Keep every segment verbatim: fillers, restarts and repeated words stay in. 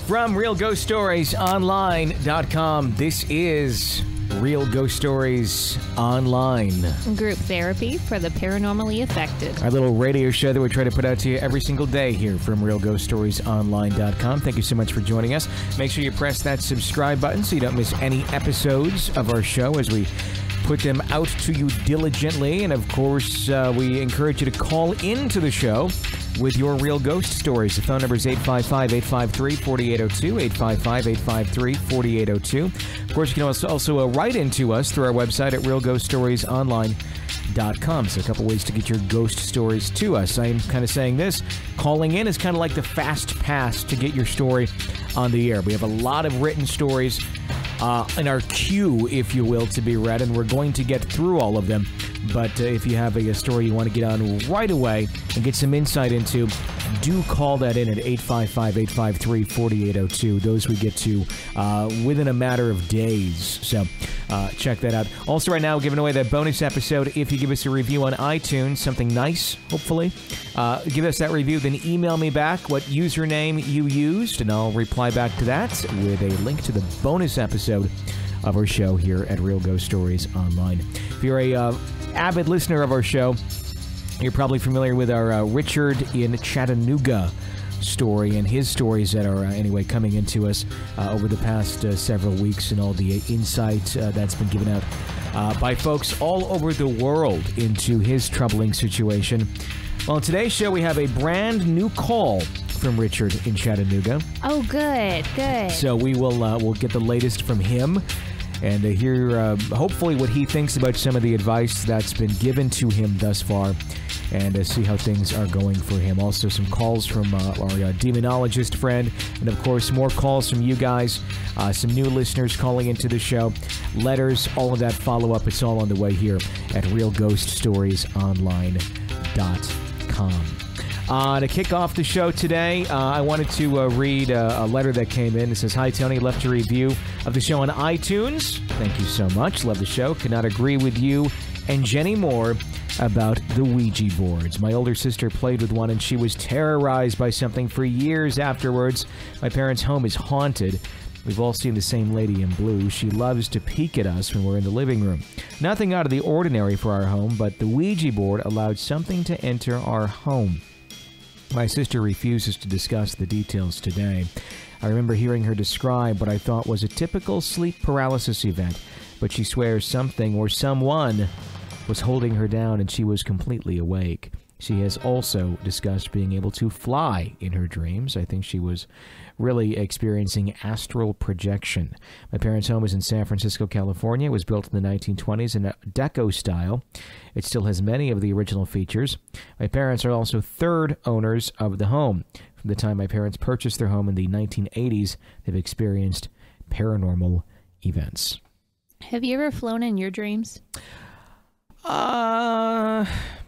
From real ghost stories online dot com, this is Real Ghost Stories Online. Group therapy for the paranormally affected. Our little radio show that we try to put out to you every single day here from real ghost stories online dot com. Thank you so much for joining us. Make sure you press that subscribe button so you don't miss any episodes of our show as we put them out to you diligently. And of course, uh, we encourage you to call into the show with your real ghost stories. The phone number is eight five five, eight five three, four eight zero two, eight five five, eight five three, four eight zero two. Of course, you can also, also uh, write into us through our website at real ghost stories online dot com. So a couple ways to get your ghost stories to us. I'm kind of saying this, calling in is kind of like the fast pass to get your story on the air. We have a lot of written stories uh, in our queue, if you will, to be read, and we're going to get through all of them. But uh, if you have a, a story you want to get on right away and get some insight into, do call that in at eight five five, eight five three, four eight zero two. Those we get to uh, within a matter of days. So uh, check that out. Also right now, we're giving away that bonus episode. If you give us a review on iTunes, something nice, hopefully, uh, give us that review, then email me back what username you used, and I'll reply back to that with a link to the bonus episode of our show here at Real Ghost Stories Online. If you're a uh, avid listener of our show, you're probably familiar with our uh, Richard in Chattanooga story and his stories that are, uh, anyway, coming into us uh, over the past uh, several weeks, and all the insight uh, that's been given out uh, by folks all over the world into his troubling situation. Well, on today's show, we have a brand new call from Richard in Chattanooga. Oh, good, good. So we will uh, we'll get the latest from him and uh, hear uh, hopefully what he thinks about some of the advice that's been given to him thus far, and uh, see how things are going for him. Also, some calls from uh, our uh, demonologist friend, and of course, more calls from you guys, uh, some new listeners calling into the show, letters, all of that follow-up. It's all on the way here at real ghost stories online dot com. Uh, to kick off the show today, uh, I wanted to uh, read uh, a letter that came in. It says, "Hi, Tony. Left a review of the show on iTunes. Thank you so much. Love the show. Could not agree with you and Jenny more about the Ouija boards. My older sister played with one, and she was terrorized by something for years afterwards. My parents' home is haunted. We've all seen the same lady in blue. She loves to peek at us when we're in the living room. Nothing out of the ordinary for our home, but the Ouija board allowed something to enter our home. My sister refuses to discuss the details today. I remember hearing her describe what I thought was a typical sleep paralysis event, but she swears something or someone was holding her down and she was completely awake. She has also discussed being able to fly in her dreams. I think she was really experiencing astral projection. My parents' home is in San Francisco, California. It was built in the nineteen twenties in a Deco style. It still has many of the original features. My parents are also third owners of the home. From the time my parents purchased their home in the nineteen eighties, they've experienced paranormal events." Have you ever flown in your dreams? Uh,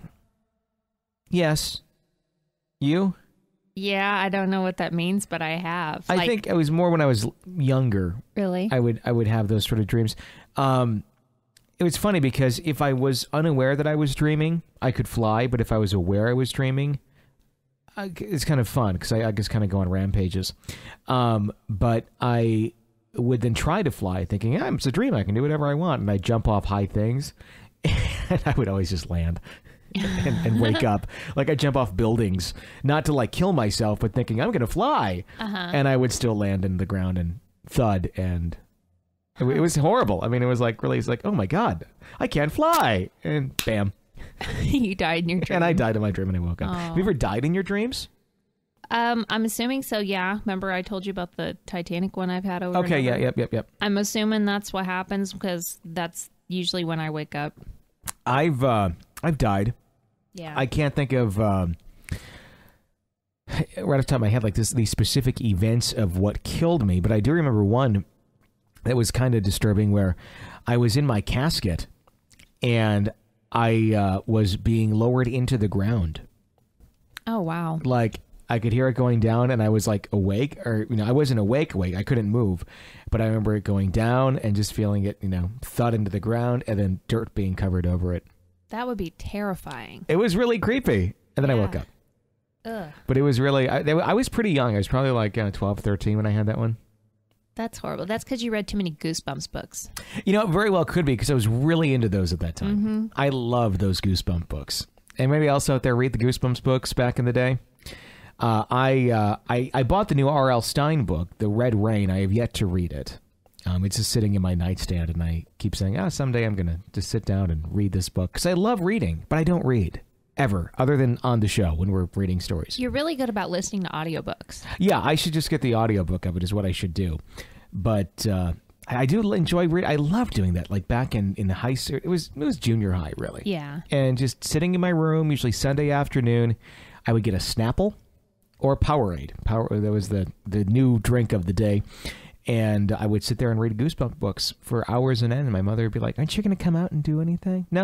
yes. You? Yeah, I don't know what that means, but I have. I like, think it was more when I was younger. Really? I would I would have those sort of dreams. Um, it was funny because if I was unaware that I was dreaming, I could fly. But if I was aware I was dreaming, I, it's kind of fun because I, I just kind of go on rampages. Um, but I would then try to fly, thinking, yeah, it's a dream. I can do whatever I want. And I jump off high things, and I would always just land. and, and wake up. Like I jump off buildings, not to like kill myself, but thinking I'm going to fly. Uh-huh. And I would still land in the ground and thud. And it, it was horrible. I mean, it was like really, it's like, oh my God, I can't fly. And bam. You died in your dream. And I died in my dream and I woke up. Oh. Have you ever died in your dreams? Um, I'm assuming so, yeah. Remember I told you about the Titanic one I've had over Okay, and yeah, over? yep, yep, yep. I'm assuming that's what happens because that's usually when I wake up. I've, uh, I've died. Yeah. I can't think of, um, right off the top of my head, like this, these specific events of what killed me, but I do remember one that was kind of disturbing where I was in my casket and I uh, was being lowered into the ground. Oh, wow. Like, I could hear it going down and I was like awake, or, you know, I wasn't awake, awake. I couldn't move, but I remember it going down and just feeling it, you know, thud into the ground and then dirt being covered over it. That would be terrifying. It was really creepy. And then yeah. I woke up. Ugh. But it was really, I, they, I was pretty young. I was probably like uh, twelve, thirteen when I had that one. That's horrible. That's because you read too many Goosebumps books. You know, it very well could be because I was really into those at that time. Mm-hmm. I loved those Goosebump books. And maybe else out there read the Goosebumps books back in the day. Uh, I, uh, I I bought the new R L. Stine book, The Red Rain. I have yet to read it. Um, it's just sitting in my nightstand, and I keep saying, oh, someday I'm going to just sit down and read this book. Because I love reading, but I don't read. Ever, other than on the show when we're reading stories. You're really good about listening to audiobooks. Yeah, I should just get the audiobook of it is what I should do. But uh, I do enjoy reading. I love doing that. Like back in, in the high school, it was, it was junior high, really. Yeah. And just sitting in my room, usually Sunday afternoon, I would get a Snapple or Powerade. Power, that was the, the new drink of the day. And I would sit there and read Goosebump books for hours on end. And my mother would be like, aren't you going to come out and do anything? No.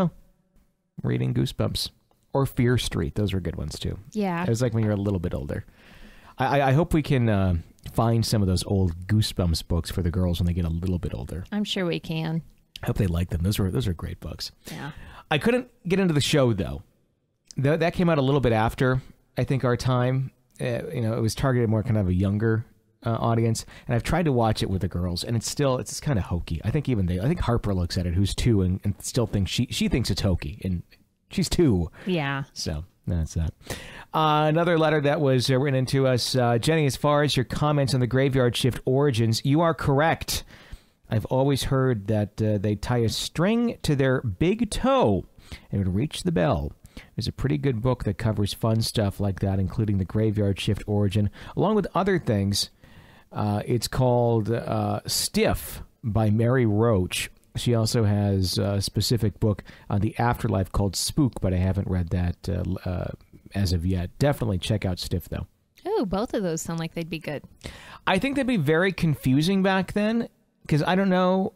I'm reading Goosebumps. Or Fear Street. Those were good ones, too. Yeah. It was like when you're a little bit older. I, I hope we can uh, find some of those old Goosebumps books for the girls when they get a little bit older. I'm sure we can. I hope they like them. Those were those are great books. Yeah. I couldn't get into the show, though. Th- that came out a little bit after, I think, our time. Uh, you know, it was targeted more kind of a younger uh, audience. And I've tried to watch it with the girls, and it's still, it's kind of hokey. I think even they, I think Harper looks at it, who's two, and, and still thinks she, she thinks it's hokey. And she's two. Yeah. So that's that. Uh, another letter that was uh, written into us. Uh, Jenny, as far as your comments on the graveyard shift origins, you are correct. I've always heard that uh, they tie a string to their big toe and it would reach the bell. There's a pretty good book that covers fun stuff like that, including the graveyard shift origin, along with other things. Uh, it's called uh, Stiff by Mary Roach. She also has a specific book on the afterlife called Spook, but I haven't read that uh, uh, as of yet. Definitely check out Stiff, though. Oh, both of those sound like they'd be good. I think they'd be very confusing back then, because I don't know.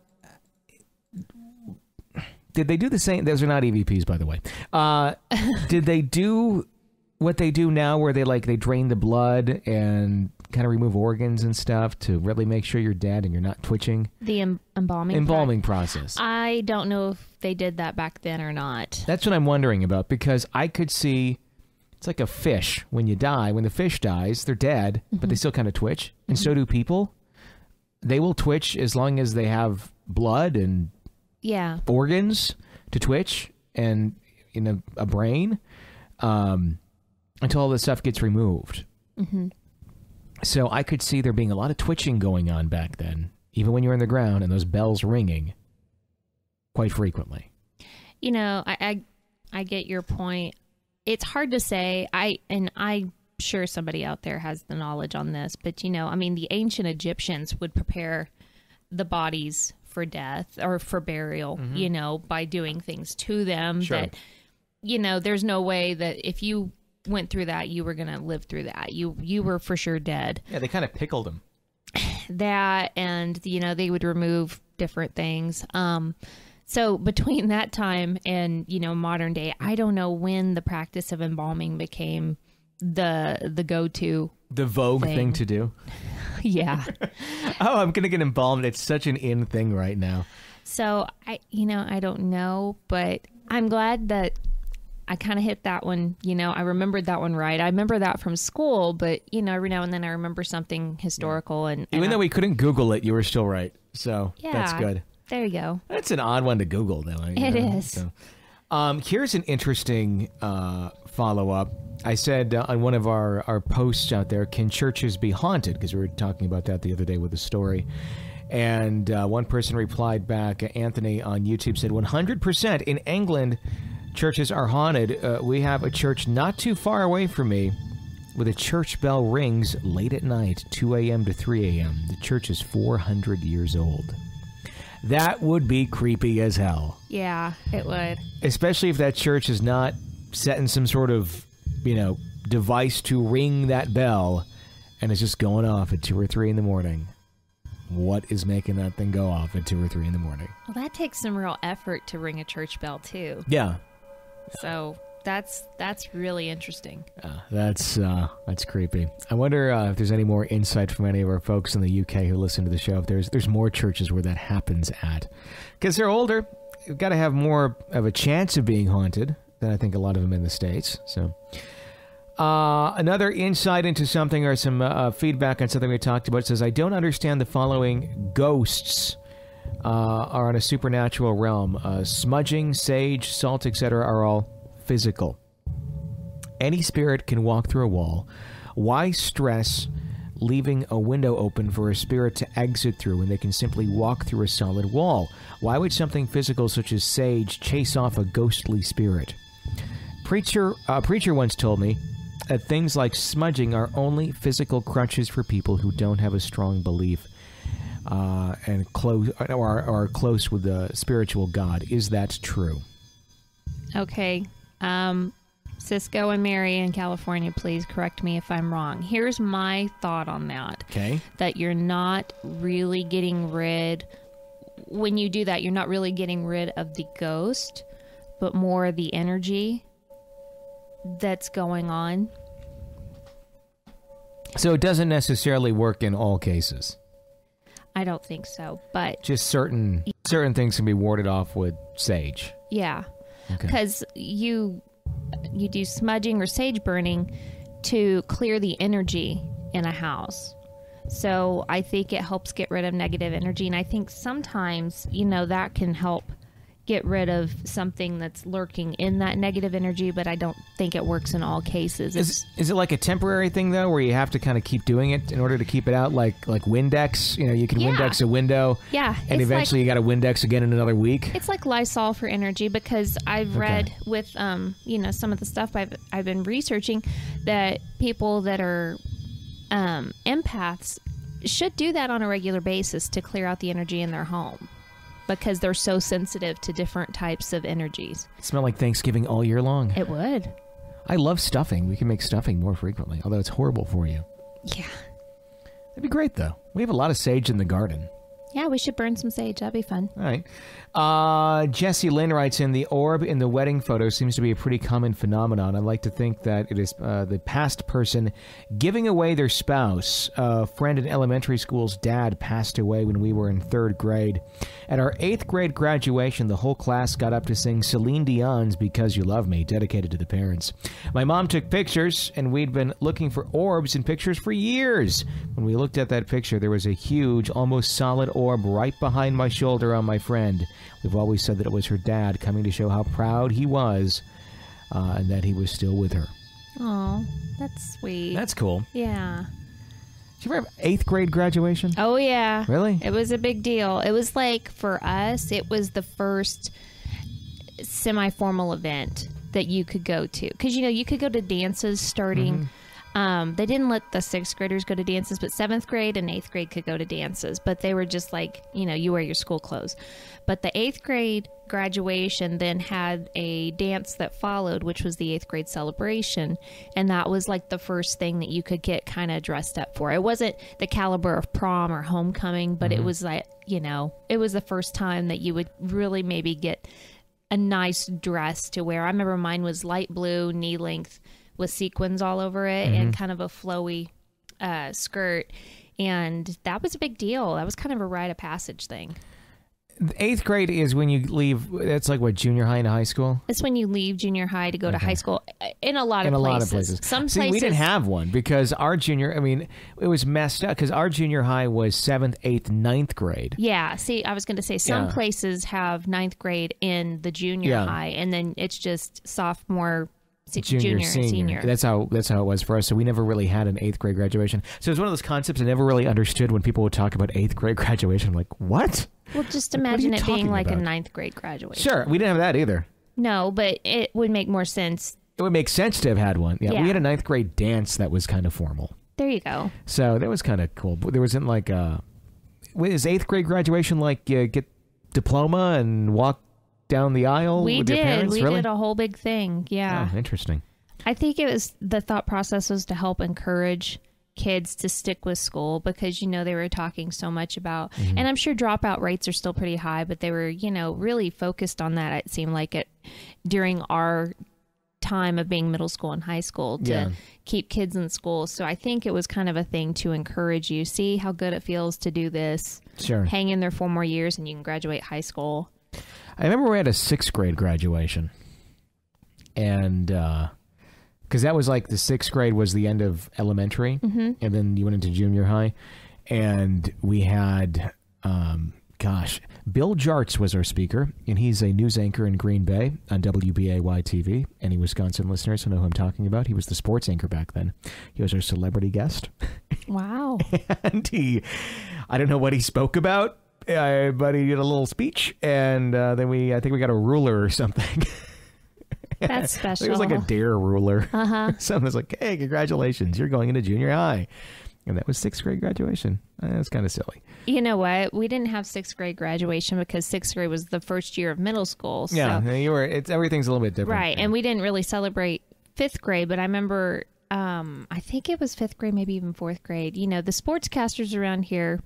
Did they do the same? Those are not E V Ps, by the way. Uh, did they do what they do now, where they like they drain the blood and kind of remove organs and stuff to really make sure you're dead and you're not twitching? The em- embalming embalming pro- process. I don't know if they did that back then or not. That's what I'm wondering about, because I could see it's like a fish. When you die, when the fish dies, they're dead, mm-hmm. but they still kind of twitch, and mm-hmm. so do people. They will twitch as long as they have blood and yeah organs to twitch and in a, a brain um, until all this stuff gets removed. Mm-hmm. So I could see there being a lot of twitching going on back then, even when you're in the ground and those bells ringing quite frequently. You know, I, I, I get your point. It's hard to say. I and I'm sure somebody out there has the knowledge on this, but you know, I mean, the ancient Egyptians would prepare the bodies for death or for burial, mm-hmm. you know, by doing things to them sure. that, you know, there's no way that if you went through that, you were going to live through that. You you were for sure dead. Yeah, they kind of pickled them. That, and, you know, they would remove different things. Um, so between that time and, you know, modern day, I don't know when the practice of embalming became the the go-to. The vogue thing, thing to do. Yeah. Oh, I'm going to get embalmed. It's such an in thing right now. So, I, you know, I don't know, but I'm glad that I kind of hit that one. You know, I remembered that one right. I remember that from school, but, you know, every now and then I remember something historical. and, and Even I, though we couldn't Google it, you were still right. So yeah, that's good. There you go. That's an odd one to Google, though. It know? is. So, um, here's an interesting uh, follow-up. I said uh, on one of our, our posts out there, can churches be haunted? Because we were talking about that the other day with a story. And uh, one person replied back, Anthony on YouTube said, one hundred percent in England, churches are haunted. Uh, we have a church not too far away from me with a church bell rings late at night, two a.m. to three a.m. The church is four hundred years old. That would be creepy as hell. Yeah, it would. Especially if that church is not setting some sort of, you know, device to ring that bell and it's just going off at two or three in the morning. What is making that thing go off at two or three in the morning? Well, that takes some real effort to ring a church bell, too. Yeah. So that's that's really interesting. Uh, that's uh, that's creepy. I wonder uh, if there's any more insight from any of our folks in the U K who listen to the show. If there's there's more churches where that happens at, because they're older, you've got to have more of a chance of being haunted than I think a lot of them in the States. So, Uh, another insight into something or some uh, feedback on something we talked about says, I don't understand the following. Ghosts uh, are on a supernatural realm. Uh, smudging, sage, salt, et cetera are all physical. Any spirit can walk through a wall. Why stress leaving a window open for a spirit to exit through when they can simply walk through a solid wall? Why would something physical such as sage chase off a ghostly spirit? Preacher, a preacher once told me that things like smudging are only physical crutches for people who don't have a strong belief uh, and close or are close with the spiritual God. Is that true? Okay. Um, Cisco and Mary in California, please correct me if I'm wrong. Here's my thought on that. Okay. That you're not really getting rid, when you do that, you're not really getting rid of the ghost, but more the energy that's going on. So it doesn't necessarily work in all cases. I don't think so, but just certain certain things can be warded off with sage. Yeah, because okay. you you do smudging or sage burning to clear the energy in a house. So I think it helps get rid of negative energy, and I think sometimes, you know, that can help get rid of something that's lurking in that negative energy, but I don't think it works in all cases. Is, is it like a temporary thing, though, where you have to kind of keep doing it in order to keep it out, like like Windex? You know, you can yeah. Windex a window, yeah, and eventually like, you got to Windex again in another week? It's like Lysol for energy, because I've okay. read with, um, you know, some of the stuff I've, I've been researching that people that are um, empaths should do that on a regular basis to clear out the energy in their home, because they're so sensitive to different types of energies. It smell like Thanksgiving all year long. It would. I love stuffing. We can make stuffing more frequently, although it's horrible for you. Yeah. That'd be great, though. We have a lot of sage in the garden. Yeah, we should burn some sage. That'd be fun. All right. Uh, Jesse Lynn writes in, the orb in the wedding photo seems to be a pretty common phenomenon. I like to think that it is uh, the past person giving away their spouse. A friend in elementary school's dad passed away when we were in third grade. At our eighth grade graduation, the whole class got up to sing Celine Dion's Because You Love Me, dedicated to the parents. My mom took pictures, and we'd been looking for orbs in pictures for years. When we looked at that picture, there was a huge, almost solid orb right behind my shoulder on my friend. We've always said that it was her dad coming to show how proud he was uh, and that he was still with her. Oh, that's sweet. That's cool. Yeah. Did you ever have eighth grade graduation? Oh, yeah. Really? It was a big deal. It was like, for us, it was the first semi-formal event that you could go to. Because, you know, you could go to dances starting... Mm-hmm. Um, they didn't let the sixth graders go to dances, but seventh grade and eighth grade could go to dances. But they were just like, you know, you wear your school clothes. But the eighth grade graduation then had a dance that followed, which was the eighth grade celebration. And that was like the first thing that you could get kind of dressed up for. It wasn't the caliber of prom or homecoming, but mm-hmm. it was like, you know, it was the first time that you would really maybe get a nice dress to wear. I remember mine was light blue, knee length, with sequins all over it, mm-hmm. and kind of a flowy uh, skirt. And that was a big deal. That was kind of a rite of passage thing. The eighth grade is when you leave. That's like what, junior high into high school? It's when you leave junior high to go okay. to high school in a lot in of a places. lot of places. Some See, places we didn't have one because our junior, I mean, it was messed up because our junior high was seventh, eighth, ninth grade. Yeah. See, I was going to say some yeah. places have ninth grade in the junior yeah. high, and then it's just sophomore, Junior, junior senior. senior. That's how that's how it was for us. So we never really had an eighth grade graduation. So it was one of those concepts I never really understood when people would talk about eighth grade graduation. I'm like, what? Well, just imagine it being like about? a ninth grade graduation. Sure, we didn't have that either. No, but it would make more sense. It would make sense to have had one. Yeah, yeah. We had a ninth grade dance that was kind of formal. There you go. So that was kind of cool. But there wasn't like a... Is eighth grade graduation like you get diploma and walk down the aisle we with did. your parents? We really? did a whole big thing. Yeah. Oh, interesting. I think it was, the thought process was to help encourage kids to stick with school because, you know, they were talking so much about, mm-hmm. and I'm sure dropout rates are still pretty high, but they were, you know, really focused on that. It seemed like it during our time of being middle school and high school to yeah. keep kids in school. So I think it was kind of a thing to encourage you, see how good it feels to do this. Sure. Hang in there four more years and you can graduate high school. I remember we had a sixth grade graduation, and uh Because that was like the sixth grade was the end of elementary, mm-hmm. and then you went into junior high, and we had, um, gosh, Bill Jarts was our speaker, and he's a news anchor in Green Bay on W B A Y T V. Any Wisconsin listeners will know who I'm talking about. He was the sports anchor back then. He was our celebrity guest. Wow. And he, I don't know what he spoke about, uh, but he did a little speech, and uh, then we, I think we got a ruler or something. That's special. It was like a dare ruler. Uh-huh. Someone was like, hey, congratulations, you're going into junior high. And that was sixth grade graduation. Uh, That's kind of silly. You know what? We didn't have sixth grade graduation because sixth grade was the first year of middle school. So. Yeah, you were. It's everything's a little bit different. Right, yeah. and we didn't really celebrate fifth grade, but I remember, um, I think it was fifth grade, maybe even fourth grade. You know, the sportscasters around here,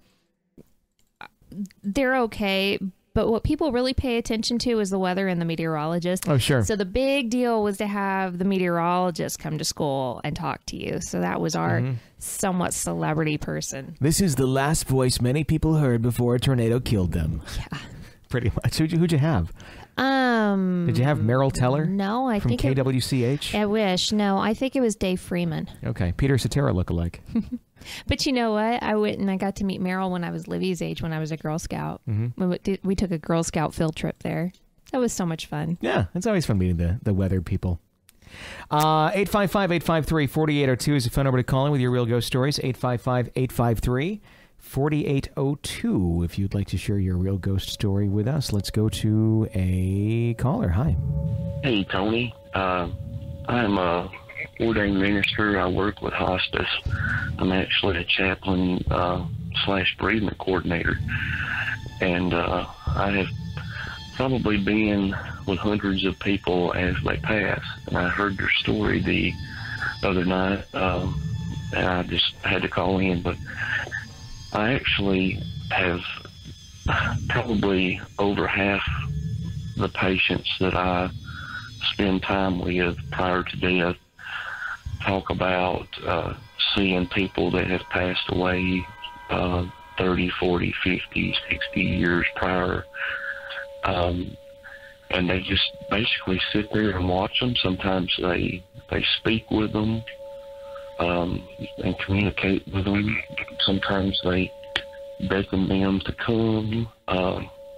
they're okay, but what people really pay attention to is the weather and the meteorologist. Oh, sure. So the big deal was to have the meteorologist come to school and talk to you. So that was our mm-hmm. somewhat celebrity person. This is the last voice many people heard before a tornado killed them. Yeah. Pretty much. Who'd you, who'd you have? Um, Did you have Merrill Teller? No, I from think K W C H? It, I wish. No, I think it was Dave Freeman. Okay, Peter Cetera lookalike. But you know what? I went and I got to meet Merrill when I was Livy's age, when I was a Girl Scout. Mm-hmm. We, did, we took a Girl Scout field trip there. That was so much fun. Yeah, it's always fun meeting the, the weather people. Uh, eight five five, eight five three, four eight zero two is the phone number to call in with your real ghost stories. eight five five, eight five three, four eight zero two if you'd like to share your real ghost story with us. Let's go to a caller. Hi. Hey, Tony. Uh, I'm a ordained minister. I work with hospice. I'm actually a chaplain uh, slash bereavement coordinator. And uh, I have probably been with hundreds of people as they pass. And I heard your story the other night, um, and I just had to call in. But I actually have probably over half the patients that I spend time with prior to death talk about uh, seeing people that have passed away uh, thirty, forty, fifty, sixty years prior. Um, and they just basically sit there and watch them. Sometimes they they speak with them um, and communicate with them. Sometimes they beckon them to come. Uh,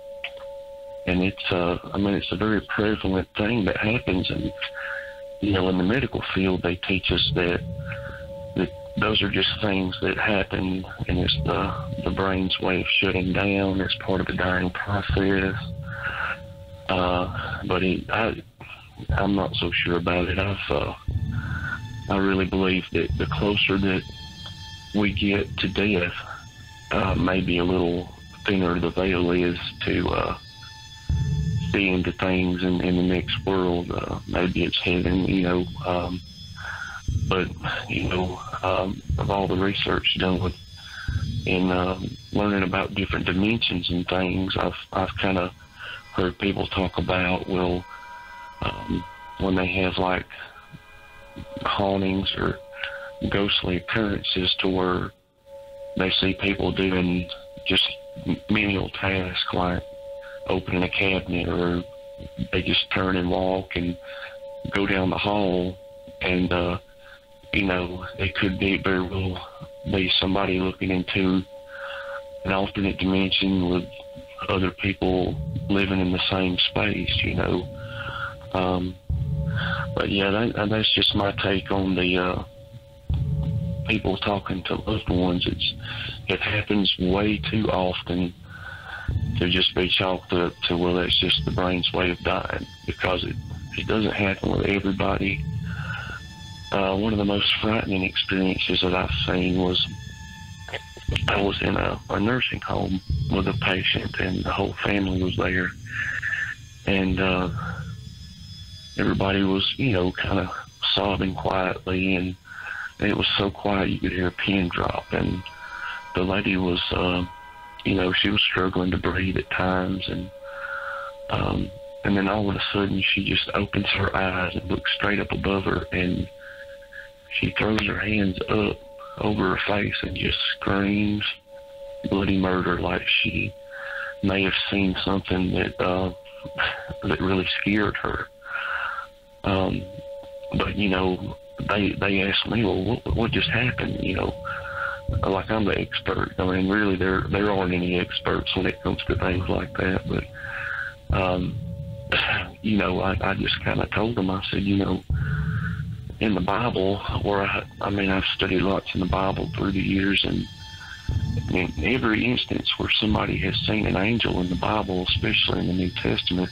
and it's, uh, I mean, it's a very prevalent thing that happens. And, you know, in the medical field, they teach us that, that those are just things that happen, and it's the, the brain's way of shutting down. It's part of the dying process. Uh, but it, I, I'm not so sure about it. I've, uh, I really believe that the closer that we get to death, uh, maybe a little thinner the veil is to uh, see into things in, in the next world. Uh, maybe it's heaven, you know. Um, but, you know, um, of all the research done with in uh, learning about different dimensions and things, I've, I've kind of heard people talk about, well, um, when they have like hauntings or ghostly occurrences to where they see people doing just menial tasks like opening a cabinet, or they just turn and walk and go down the hall, and uh, you know, it could be very well be somebody looking into an alternate dimension with other people living in the same space, you know. Um, but yeah, that, that's just my take on the uh, people talking to loved ones. It's it happens way too often to just be chalked up to, well, that's just the brain's way of dying, because it, it doesn't happen with everybody. Uh, one of the most frightening experiences that I've seen was I was in a, a nursing home with a patient, and the whole family was there, and uh, everybody was, you know, kind of sobbing quietly, and, and it was so quiet you could hear a pin drop, and the lady was, uh, you know, she was struggling to breathe at times, and um, and then all of a sudden she just opens her eyes and looks straight up above her, and she throws her hands up over her face and just screams bloody murder, like she may have seen something that uh, that really scared her. Um, but, you know, they they ask me, well, what, what just happened? You know, like I'm the expert. I mean, really, there there aren't any experts when it comes to things like that. But, um, you know, I, I just kind of told them, I said, you know, in the Bible, where I, I mean, I've studied lots in the Bible through the years, and in every instance where somebody has seen an angel in the Bible, especially in the New Testament,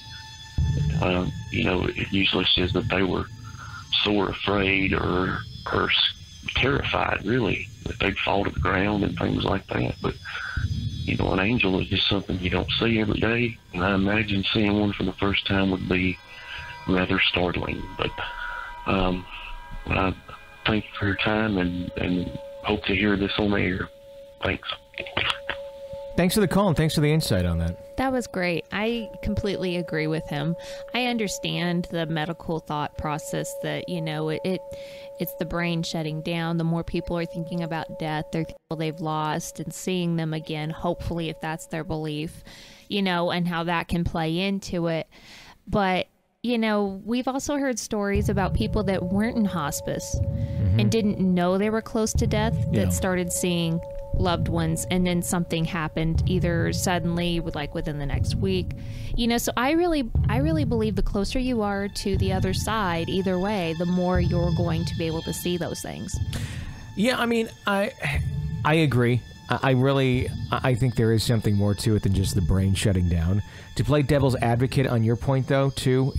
uh, you know, it usually says that they were sore afraid or or terrified, really, that they'd fall to the ground and things like that. But, you know, an angel is just something you don't see every day, and I imagine seeing one for the first time would be rather startling. But um, I thank you for your time, and, and hope to hear this on the air. Thanks. Thanks for the call, and thanks for the insight on that. That was great. I completely agree with him. I understand the medical thought process that, you know, it, it it's the brain shutting down. The more people are thinking about death, they're people they've lost, and seeing them again, hopefully, if that's their belief, you know, and how that can play into it. But, you know, we've also heard stories about people that weren't in hospice mm-hmm. and didn't know they were close to death that yeah. started seeing loved ones, and then something happened either suddenly, with like within the next week, you know. So I really I really believe the closer you are to the other side, either way, the more you're going to be able to see those things. Yeah, I mean, I I agree. I, I really I think there is something more to it than just the brain shutting down. To play devil's advocate on your point, though, too,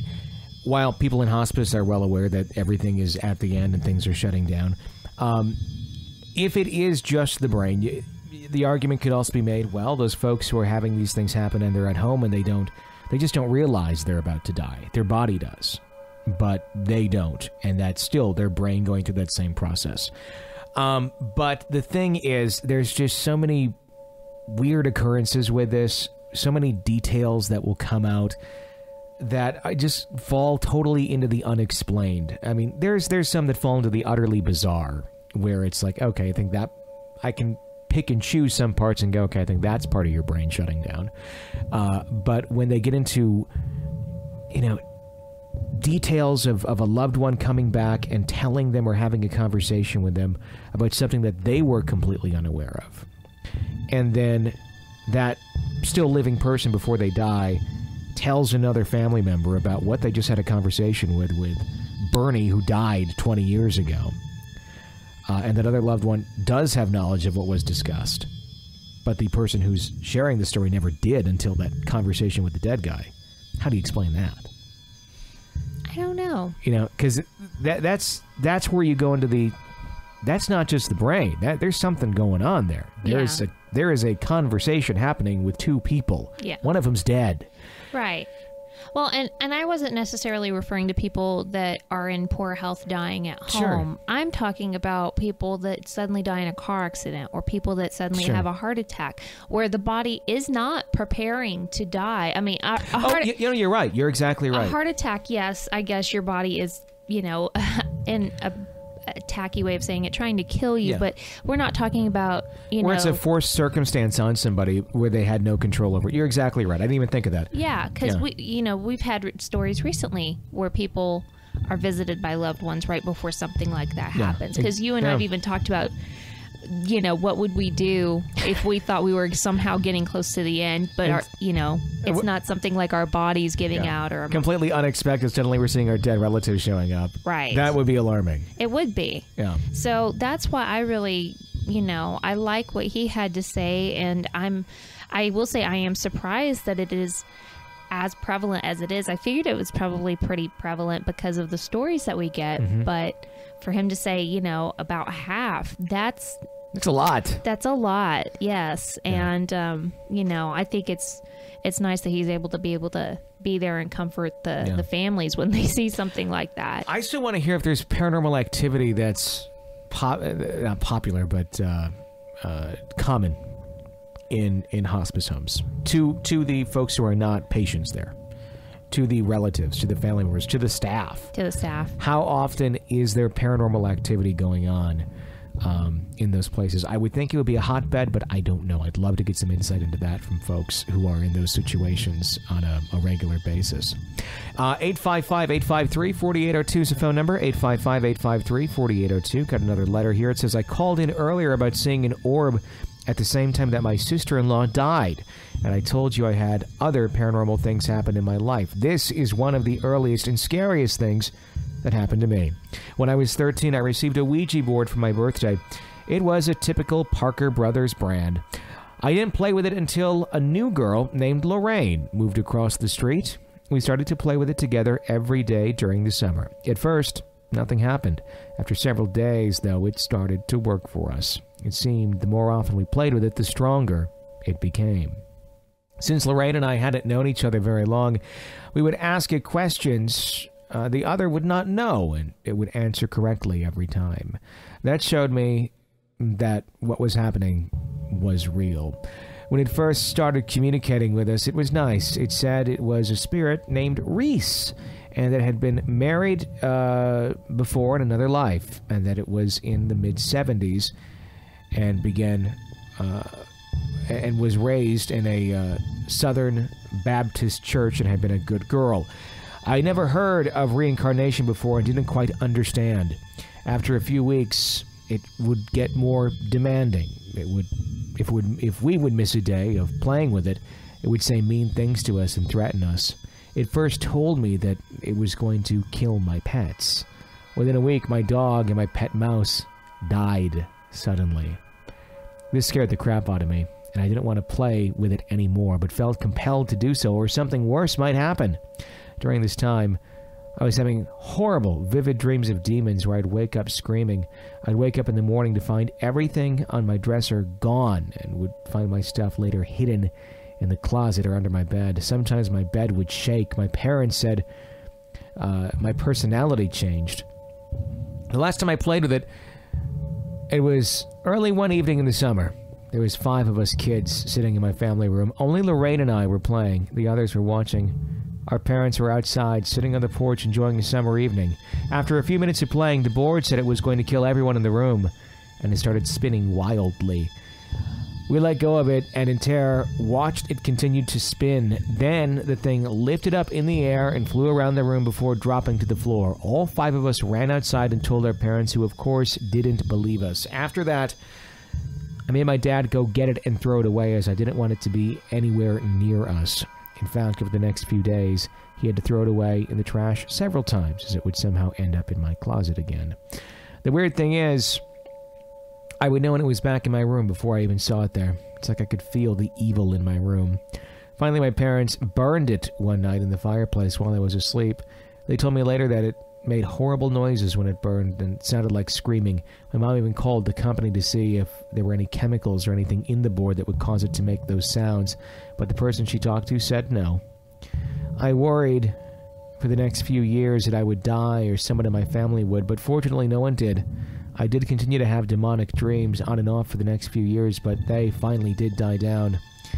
while people in hospice are well aware that everything is at the end and things are shutting down, um, if it is just the brain, the argument could also be made, well, those folks who are having these things happen and they're at home and they don't, they just don't realize they're about to die. Their body does, but they don't, and that's still their brain going through that same process. Um, but the thing is, there's just so many weird occurrences with this, so many details that will come out that I just fall totally into the unexplained. I mean, there's there's some that fall into the utterly bizarre, where it's like, okay, I think that I can pick and choose some parts and go, okay, I think that's part of your brain shutting down. Uh, but when they get into, you know, details of, of a loved one coming back and telling them or having a conversation with them about something that they were completely unaware of, and then that still living person before they die tells another family member about what they just had a conversation with, with Bernie, who died twenty years ago. Uh, and that other loved one does have knowledge of what was discussed, but the person who's sharing the story never did until that conversation with the dead guy. How do you explain that? I don't know. You know, because that, that's that's where you go into the. That's not just the brain. That there's something going on there. There's yeah. a there is a conversation happening with two people. Yeah. One of them's dead. Right. Well, and, and I wasn't necessarily referring to people that are in poor health dying at Sure. home. I'm talking about people that suddenly die in a car accident, or people that suddenly Sure. have a heart attack, where the body is not preparing to die. I mean, a, a Oh, heart, you, you know, you're right. You're exactly right. a heart attack, yes, I guess your body is, you know, in a, a tacky way of saying it, trying to kill you, Yeah. but we're not talking about, you Where know. it's a forced circumstance on somebody where they had no control over it. You're exactly right. I didn't even think of that. Yeah, because Yeah. we, you know, we've had re- stories recently where people are visited by loved ones right before something like that Yeah. happens. Because you and Yeah. I've even talked about, you know, what would we do if we thought we were somehow getting close to the end, but our, you know, it's wh- not something like our bodies giving Yeah. out, or Completely unexpected. Suddenly we're seeing our dead relatives showing up. Right. That would be alarming. it would be. Yeah. So that's why I really, you know, I like what he had to say, and I'm, I will say I am surprised that it is as prevalent as it is. I figured it was probably pretty prevalent because of the stories that we get, Mm-hmm. but for him to say, you know, about half, that's It's a lot. that's a lot. Yes. And um, you know, I think it's it's nice that he's able to be able to be there and comfort the Yeah. the families when they see something like that. I still want to hear if there's paranormal activity that's pop, uh, not popular, but uh, uh, common in in hospice homes to to the folks who are not patients there, to the relatives, to the family members, to the staff. To the staff. How often is there paranormal activity going on um, in those places. I would think it would be a hotbed, but I don't know. I'd love to get some insight into that from folks who are in those situations on a, a regular basis. Uh, eight five five, eight five three, four eight zero two is the phone number, eight five five, eight five three, four eight zero two. Got another letter here. It says, I called in earlier about seeing an orb at the same time that my sister-in-law died, and I told you I had other paranormal things happen in my life. This is one of the earliest and scariest things that happened to me. When I was thirteen, I received a Ouija board for my birthday. It was a typical Parker Brothers brand. I didn't play with it until a new girl named Lorraine moved across the street. We started to play with it together every day during the summer. At first, nothing happened. After several days, though, it started to work for us. It seemed the more often we played with it, the stronger it became. Since Lorraine and I hadn't known each other very long, we would ask it questions uh, the other would not know, and it would answer correctly every time. That showed me that what was happening was real. When it first started communicating with us, it was nice. It said it was a spirit named Reese, and that had been married uh, before in another life, and that it was in the mid-seventies and began uh, and was raised in a uh, Southern Baptist church and had been a good girl. I never heard of reincarnation before and didn't quite understand. After a few weeks, it would get more demanding. It would, if it would, if we would miss a day of playing with it, it would say mean things to us and threaten us. It first told me that it was going to kill my pets. Within a week, my dog and my pet mouse died suddenly. This scared the crap out of me, and I didn't want to play with it anymore, but felt compelled to do so, or something worse might happen. During this time, I was having horrible, vivid dreams of demons where I'd wake up screaming. I'd wake up in the morning to find everything on my dresser gone, and would find my stuff later hidden in the closet or under my bed. Sometimes my bed would shake. My parents said uh, my personality changed. The last time I played with it, it was early one evening in the summer. There was five of us kids sitting in my family room. Only Lorraine and I were playing. The others were watching. Our parents were outside, sitting on the porch, enjoying the summer evening. After a few minutes of playing, the board said it was going to kill everyone in the room, and it started spinning wildly. We let go of it, and in terror, watched it continue to spin. Then the thing lifted up in the air and flew around the room before dropping to the floor. All five of us ran outside and told our parents, who of course didn't believe us. After that, I made my dad go get it and throw it away, as I didn't want it to be anywhere near us. In fact, over the next few days, he had to throw it away in the trash several times, as it would somehow end up in my closet again. The weird thing is, I would know when it was back in my room before I even saw it there. It's like I could feel the evil in my room. Finally, my parents burned it one night in the fireplace while I was asleep. They told me later that it made horrible noises when it burned and sounded like screaming. My mom even called the company to see if there were any chemicals or anything in the board that would cause it to make those sounds, but the person she talked to said no. I worried for the next few years that I would die or someone in my family would, but fortunately no one did. I did continue to have demonic dreams on and off for the next few years, but they finally did die down.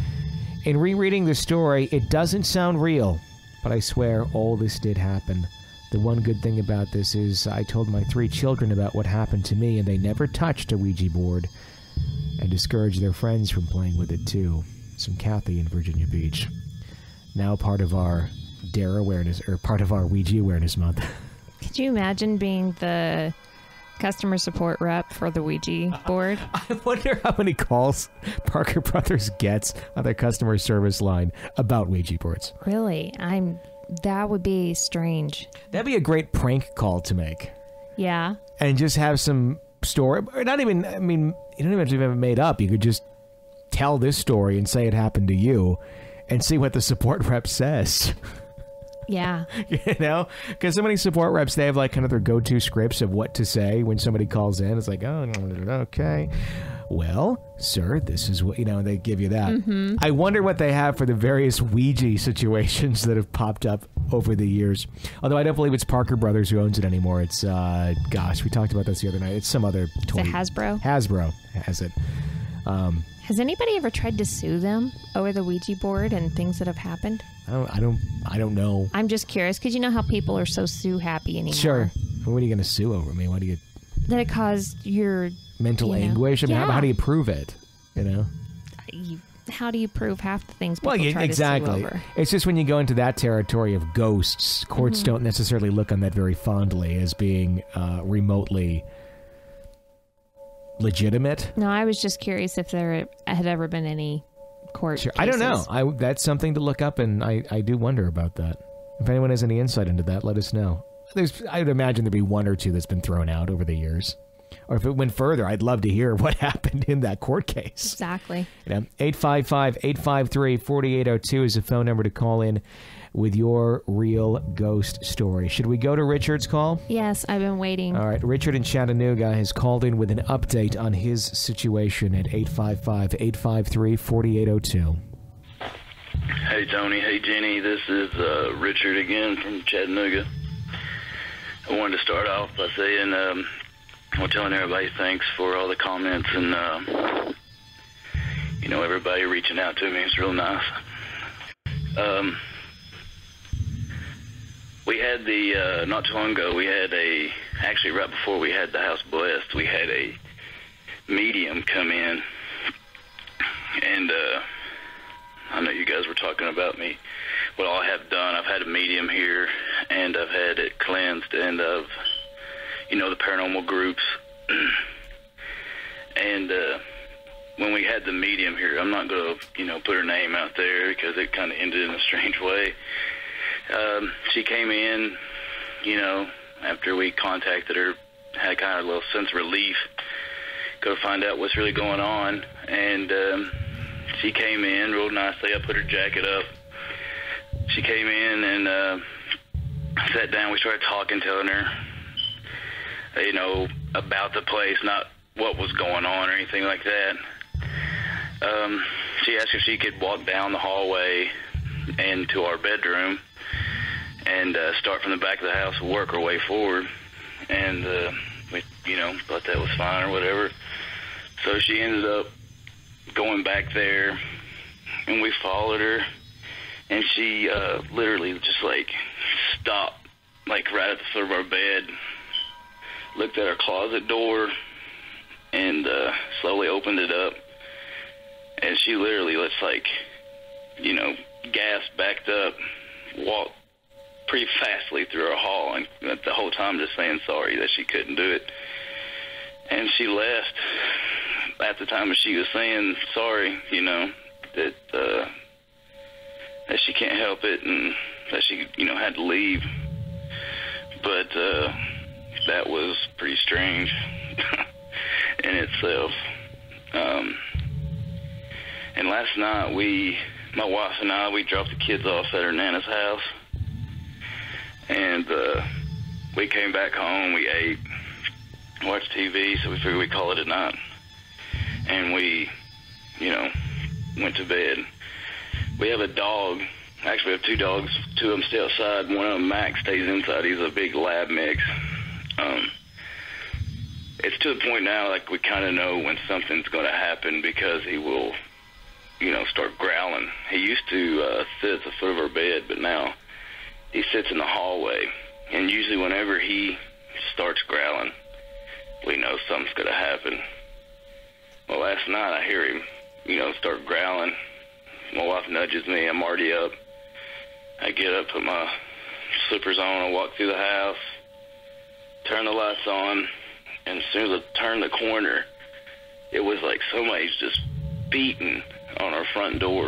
In rereading the story, it doesn't sound real, but I swear all this did happen. The one good thing about this is I told my three children about what happened to me, and they never touched a Ouija board, and discouraged their friends from playing with it too. It's from Kathy in Virginia Beach. Now part of our Dare Awareness, or part of our Ouija Awareness Month. Could you imagine being the customer support rep for the Ouija board? I wonder how many calls Parker Brothers gets on their customer service line about Ouija boards. Really? I'm... That would be strange. That'd be a great prank call to make. Yeah. And just have some story, or not even, I mean, you don't even have to have it made up. You could just tell this story and say it happened to you and see what the support rep says. Yeah. You know? Because so many support reps, they have like kind of their go-to scripts of what to say when somebody calls in. It's like, oh, okay. Well, sir, this is what, you know, they give you that. Mm-hmm. I wonder what they have for the various Ouija situations that have popped up over the years. Although I don't believe it's Parker Brothers who owns it anymore. It's, uh, gosh, we talked about this the other night. It's some other toy. Is it Hasbro? Hasbro has it. Um, Has anybody ever tried to sue them over the Ouija board and things that have happened? I don't, I don't, I don't know. I'm just curious, because you know how people are so sue happy anymore. Sure. What are you going to sue over? I mean, what do you... That it caused your mental You know? anguish. I mean, how, Yeah. how do you prove it? You know? You, how do you prove half the things people Well, yeah, try exactly. to sue over? It's just when you go into that territory of ghosts, courts Mm-hmm. don't necessarily look on that very fondly as being uh, remotely legitimate. No, I was just curious if there had ever been any court Sure. cases. I don't know. I, that's something to look up, and I, I do wonder about that. If anyone has any insight into that, let us know. There's, I would imagine there'd be one or two that's been thrown out over the years. Or if it went further, I'd love to hear what happened in that court case. Exactly. You know, eight five five, eight five three, four eight zero two is the phone number to call in with your real ghost story. Should we go to Richard's call? Yes, I've been waiting. All right, Richard in Chattanooga has called in with an update on his situation at eight five five, eight five three, four eight zero two. Hey, Tony. Hey, Jenny. This is uh, Richard again from Chattanooga. I wanted to start off by saying, um, well, telling everybody thanks for all the comments and, uh, you know, everybody reaching out to me. It's real nice. Um, we had the, uh, not too long ago, we had a, actually right before we had the house blessed, we had a medium come in. And, uh, I know you guys were talking about me. What I have done, I've had a medium here, and I've had it cleansed, and I've, you know, the paranormal groups. And uh, when we had the medium here, I'm not going to, you know, put her name out there because it kind of ended in a strange way. Um, she came in, you know, after we contacted her, had kind of a little sense of relief, go find out what's really going on, and um, she came in real nicely. I put her jacket up. She came in and uh, sat down. We started talking, telling her, you know, about the place, not what was going on or anything like that. Um, she asked if she could walk down the hallway and to our bedroom and uh, start from the back of the house and work her way forward. And uh, we, you know, thought that was fine or whatever. So she ended up going back there, and we followed her, and she uh, literally just, like, stopped, like, right at the foot of our bed, looked at our closet door, and uh, slowly opened it up, and she literally, let's, like, you know, gasped, backed up, walked pretty fastly through our hall, and the whole time just saying sorry that she couldn't do it. And she left at the time she was saying sorry, you know, that uh, that she can't help it and that she, you know, had to leave. But uh, that was pretty strange in itself. Um, and last night, we, my wife and I, we dropped the kids off at her Nana's house. And uh, we came back home, we ate, watched T V, so we figured we'd call it a night. And we, you know, went to bed. We have a dog. Actually, we have two dogs. Two of them stay outside. One of them, Max, stays inside. He's a big lab mix. Um, it's to the point now, like, we kind of know when something's going to happen because he will, you know, start growling. He used to uh, sit at the foot of our bed, but now he sits in the hallway. And usually whenever he starts growling, we know something's going to happen. Well, last night I hear him, you know, start growling. My wife nudges me. I'm already up. I get up, put my slippers on, I walk through the house, turn the lights on, and as soon as I turn the corner, it was like somebody's just beating on our front door.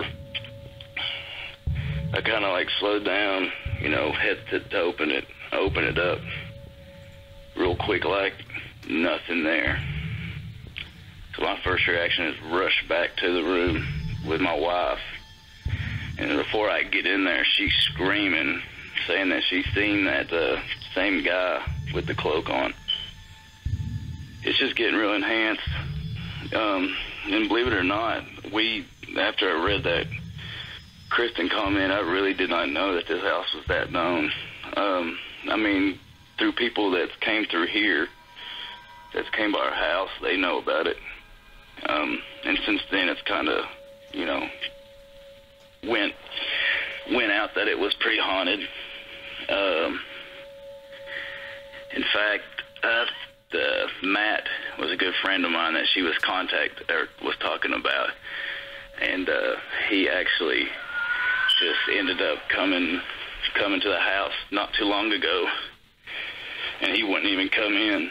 I kind of like slowed down, you know, head to, to open it. I open it up real quick, like nothing there. So my first reaction is rush back to the room with my wife. And before I get in there, she's screaming, saying that she's seen that uh, same guy with the cloak on. It's just getting real enhanced. Um, and believe it or not, we, after I read that Kristen comment, I really did not know that this house was that known. Um, I mean, through people that came through here, that came by our house, they know about it. Um, and since then, it's kind of, you know, went went out that it was pretty haunted. Um, in fact, uh, the, Matt was was a good friend of mine that she was contact or was talking about, and uh, he actually just ended up coming coming to the house not too long ago, and he wouldn't even come in.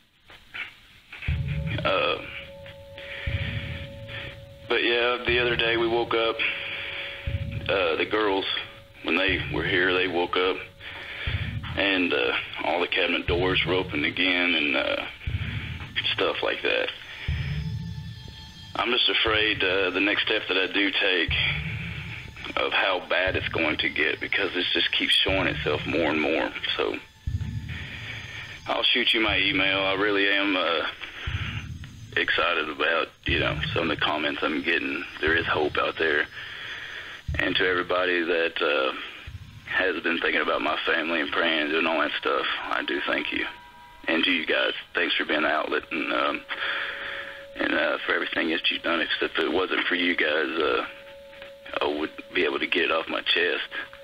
Uh, but yeah, the other day we woke up. Uh, the girls, when they were here, they woke up, and uh, all the cabinet doors were open again, and uh, stuff like that. I'm just afraid uh, the next step that I do take of how bad it's going to get, because this just keeps showing itself more and more. So I'll shoot you my email. I really am uh, excited about, you know, some of the comments I'm getting. There is hope out there. And to everybody that uh, has been thinking about my family and praying and doing all that stuff, I do thank you. And to you guys, thanks for being the outlet and um, and uh, for everything that you've done. If it wasn't for you guys, uh, I would be able to get it off my chest.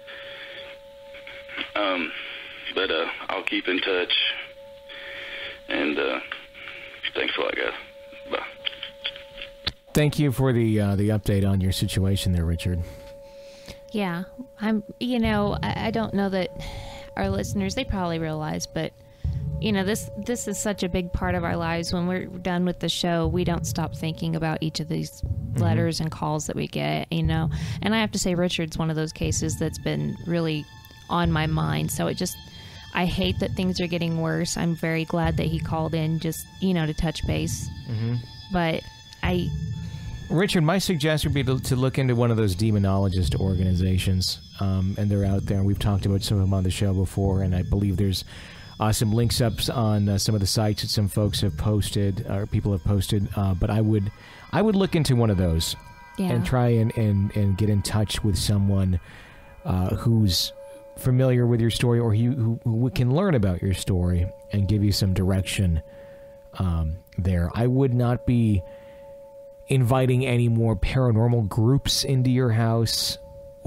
Um, but uh, I'll keep in touch. And uh, thanks a lot, guys. Bye. Thank you for the uh, the update on your situation there, Richard. Yeah, I'm, you know, I, I don't know that our listeners, they probably realize, but, you know, this, this is such a big part of our lives. When we're done with the show, we don't stop thinking about each of these mm-hmm. letters and calls that we get, you know, and I have to say Richard's one of those cases that's been really on my mind. So it just, I hate that things are getting worse. I'm very glad that he called in just, you know, to touch base. Mm-hmm. But I... Richard, my suggestion would be to, to look into one of those demonologist organizations, um, and they're out there. We've talked about some of them on the show before, and I believe there's uh, some links up on uh, some of the sites that some folks have posted, or people have posted. Uh, but I would, I would look into one of those yeah. and try and, and, and get in touch with someone uh, who's familiar with your story, or who, who can learn about your story and give you some direction um, there. I would not be inviting any more paranormal groups into your house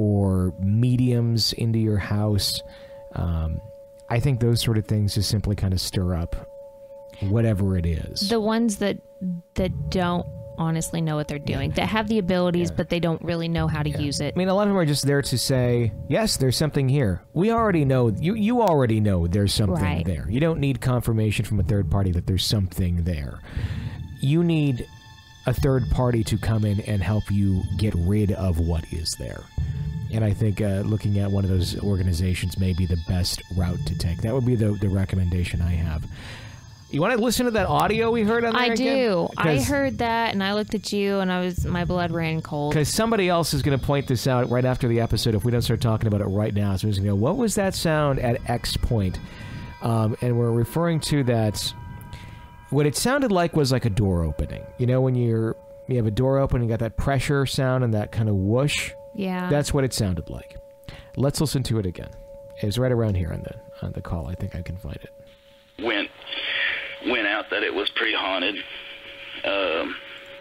or mediums into your house. Um, I think those sort of things just simply kind of stir up whatever it is. The ones that that don't honestly know what they're doing, that have the abilities, yeah. but they don't really know how to yeah. use it. I mean, a lot of them are just there to say, yes, there's something here. We already know, you, you already know there's something right. there. You don't need confirmation from a third party that there's something there. You need a third party to come in and help you get rid of what is there. And I think uh, looking at one of those organizations may be the best route to take. That would be the, the recommendation I have. You want to listen to that audio we heard on there I again? do. I heard that, and I looked at you, and I was my blood ran cold. Because somebody else is going to point this out right after the episode if we don't start talking about it right now. So we're going to go, what was that sound at X point? Um, and we're referring to that... What it sounded like was like a door opening. You know, when you're you have a door open, you got that pressure sound and that kind of whoosh. Yeah. That's what it sounded like. Let's listen to it again. It was right around here on the on the call. I think I can find it. Went went out that it was pretty haunted. Um,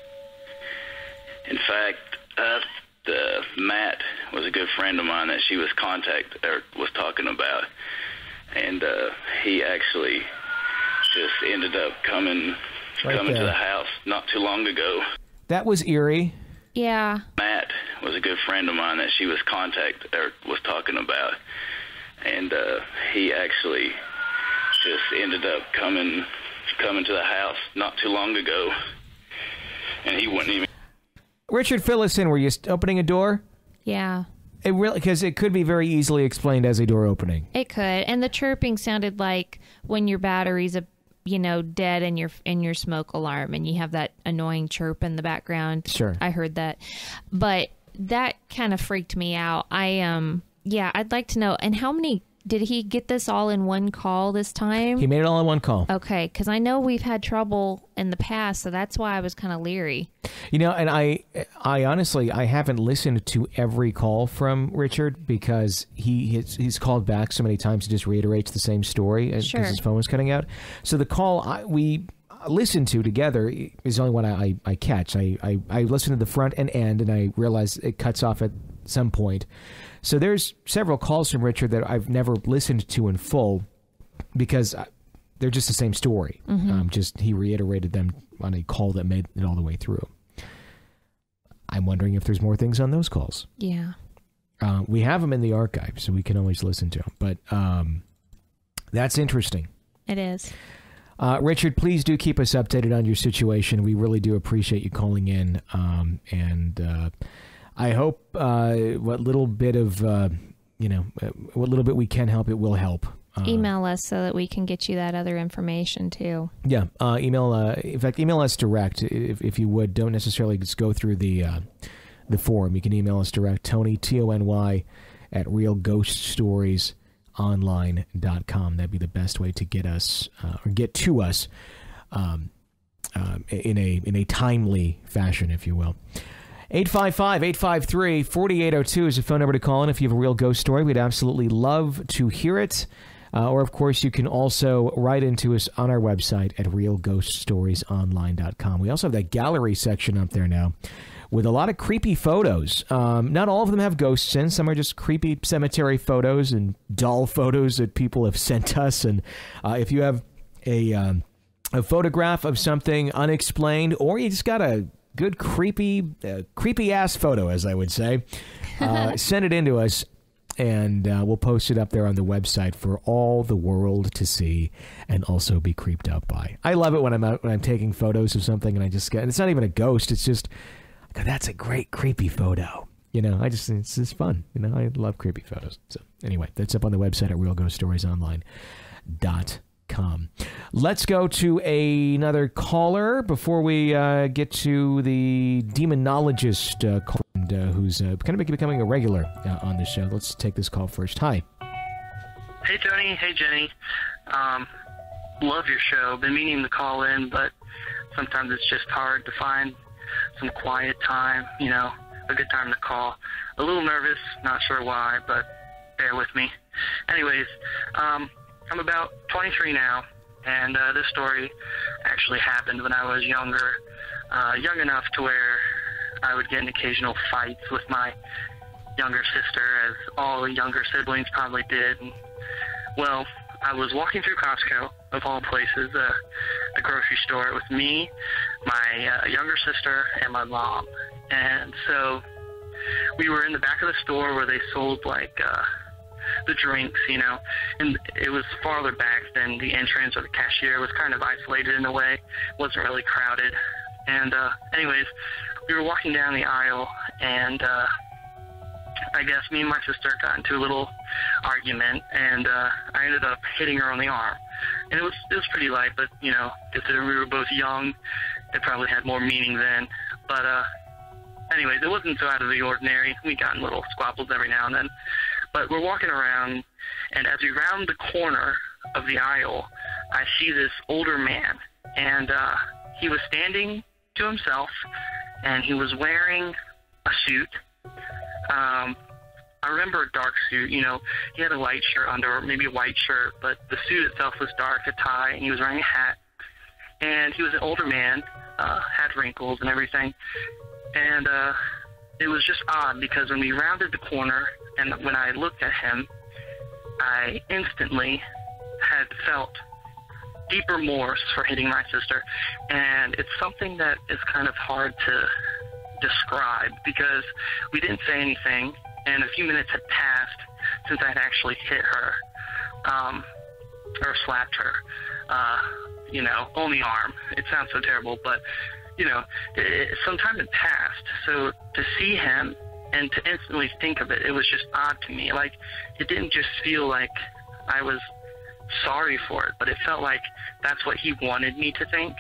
in fact, uh, the, Matt was a good friend of mine that she was contact or was talking about, and uh, he actually just ended up coming right coming there. to the house not too long ago. That was eerie. Yeah. Matt was a good friend of mine that she was contact or was talking about, and uh, he actually just ended up coming coming to the house not too long ago, and he wouldn't even. Richard, fill us in. Were you opening a door? Yeah. It really, because it could be very easily explained as a door opening. It could, and the chirping sounded like when your battery's a, you know, dead in your in your smoke alarm, and you have that annoying chirp in the background. Sure, I heard that, but that kind of freaked me out. I um, yeah, I'd like to know. And how many did he get this all in one call this time? He made it all in one call. Okay, because I know we've had trouble in the past, so that's why I was kind of leery. You know, and I, I honestly, I haven't listened to every call from Richard because he he's, he's called back so many times. He just reiterates the same story because sure. his phone was cutting out. So the call I, we listened to together is the only one I, I, I catch. I, I, I listen to the front and end, and I realize it cuts off at some point. So there's several calls from Richard that I've never listened to in full because they're just the same story. Mm-hmm. Um, just he reiterated them on a call that made it all the way through. I'm wondering if there's more things on those calls. Yeah. Uh, we have them in the archive, so we can always listen to them. But um, that's interesting. It is. Uh, Richard, please do keep us updated on your situation. We really do appreciate you calling in. Um, and uh, I hope uh, what little bit of, uh, you know, what little bit we can help, it will help. Uh, email us so that we can get you that other information too. Yeah. Uh, email, uh, in fact, email us direct if, if you would. Don't necessarily just go through the uh, the forum. You can email us direct, Tony, T O N Y, at real ghost stories online dot com. That'd be the best way to get us uh, or get to us um, uh, in a in a timely fashion, if you will. eight five five, eight five three, four eight zero two is the phone number to call in if you have a real ghost story. We'd absolutely love to hear it. Uh, or, of course, you can also write into us on our website at real ghost stories online dot com. We also have that gallery section up there now with a lot of creepy photos. Um, not all of them have ghosts in. Some are just creepy cemetery photos and doll photos that people have sent us. And uh, if you have a, um, a photograph of something unexplained, or you just got a good creepy, uh, creepy-ass photo, as I would say, uh, send it in to us. And uh, we'll post it up there on the website for all the world to see and also be creeped out by. I love it when I'm out, when I'm taking photos of something and I just get, and it's not even a ghost. It's just, God, that's a great creepy photo. You know, I just, it's just fun. You know, I love creepy photos. So anyway, that's up on the website at real ghost stories online dot com. Let's go to a, another caller before we uh, get to the demonologist uh, call. And, uh, who's uh, kind of becoming a regular uh, on the show. Let's take this call first. Hi. Hey, Tony. Hey, Jenny. Um, love your show. Been meaning to call in, but sometimes it's just hard to find some quiet time, you know, a good time to call. A little nervous, not sure why, but bear with me. Anyways, um, I'm about twenty-three now, and uh, this story actually happened when I was younger, uh, young enough to where I would get in occasional fights with my younger sister, as all younger siblings probably did. And, well, I was walking through Costco, of all places, uh, a grocery store, with me, my uh, younger sister, and my mom. And so we were in the back of the store where they sold, like, uh, the drinks, you know, and it was farther back than the entrance, or the cashier was kind of isolated in a way, wasn't really crowded. And uh, anyways, we were walking down the aisle, and uh, I guess me and my sister got into a little argument, and uh, I ended up hitting her on the arm. And it was it was pretty light, but, you know, considering we were both young, it probably had more meaning then. But uh, anyways, it wasn't so out of the ordinary. We got in little squabbles every now and then. But we're walking around, and as we round the corner of the aisle, I see this older man, and uh, he was standing to himself, and he was wearing a suit. Um, I remember a dark suit, you know, he had a light shirt under, or maybe a white shirt, but the suit itself was dark, a tie, and he was wearing a hat. And he was an older man, uh, had wrinkles and everything. And uh, it was just odd, because when we rounded the corner, and when I looked at him, I instantly had felt deep remorse for hitting my sister. And it's something that is kind of hard to describe, because we didn't say anything, and a few minutes had passed since I'd actually hit her, um, or slapped her, uh, you know, on the arm. It sounds so terrible, but, you know, it, it, some time had passed. So to see him and to instantly think of it, it was just odd to me. Like, it didn't just feel like I was sorry for it, but it felt like that's what he wanted me to think.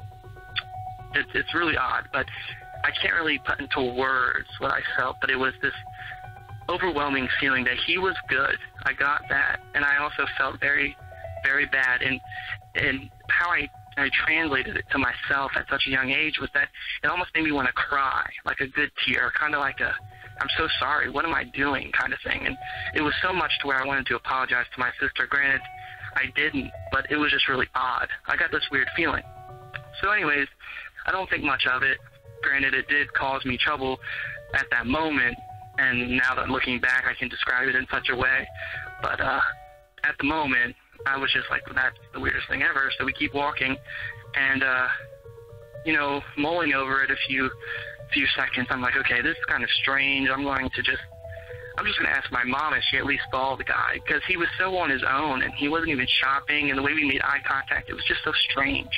It, it's really odd, but I can't really put into words what I felt, but it was this overwhelming feeling that he was good. I got that, and I also felt very, very bad. And and how I, I translated it to myself at such a young age was that it almost made me want to cry, like a good tear, kind of like a, I'm so sorry, what am I doing kind of thing. And it was so much to where I wanted to apologize to my sister. Granted, I didn't, but it was just really odd. I got this weird feeling. So anyways, I don't think much of it. Granted, it did cause me trouble at that moment, and now that looking back, I can describe it in such a way. But uh, at the moment, I was just like, that's the weirdest thing ever. So we keep walking, and, uh, you know, mulling over it a few few seconds, I'm like, okay, this is kind of strange. I'm going to just, I'm just going to ask my mom if she at least saw the guy, because he was so on his own, and he wasn't even shopping, and the way we made eye contact, it was just so strange.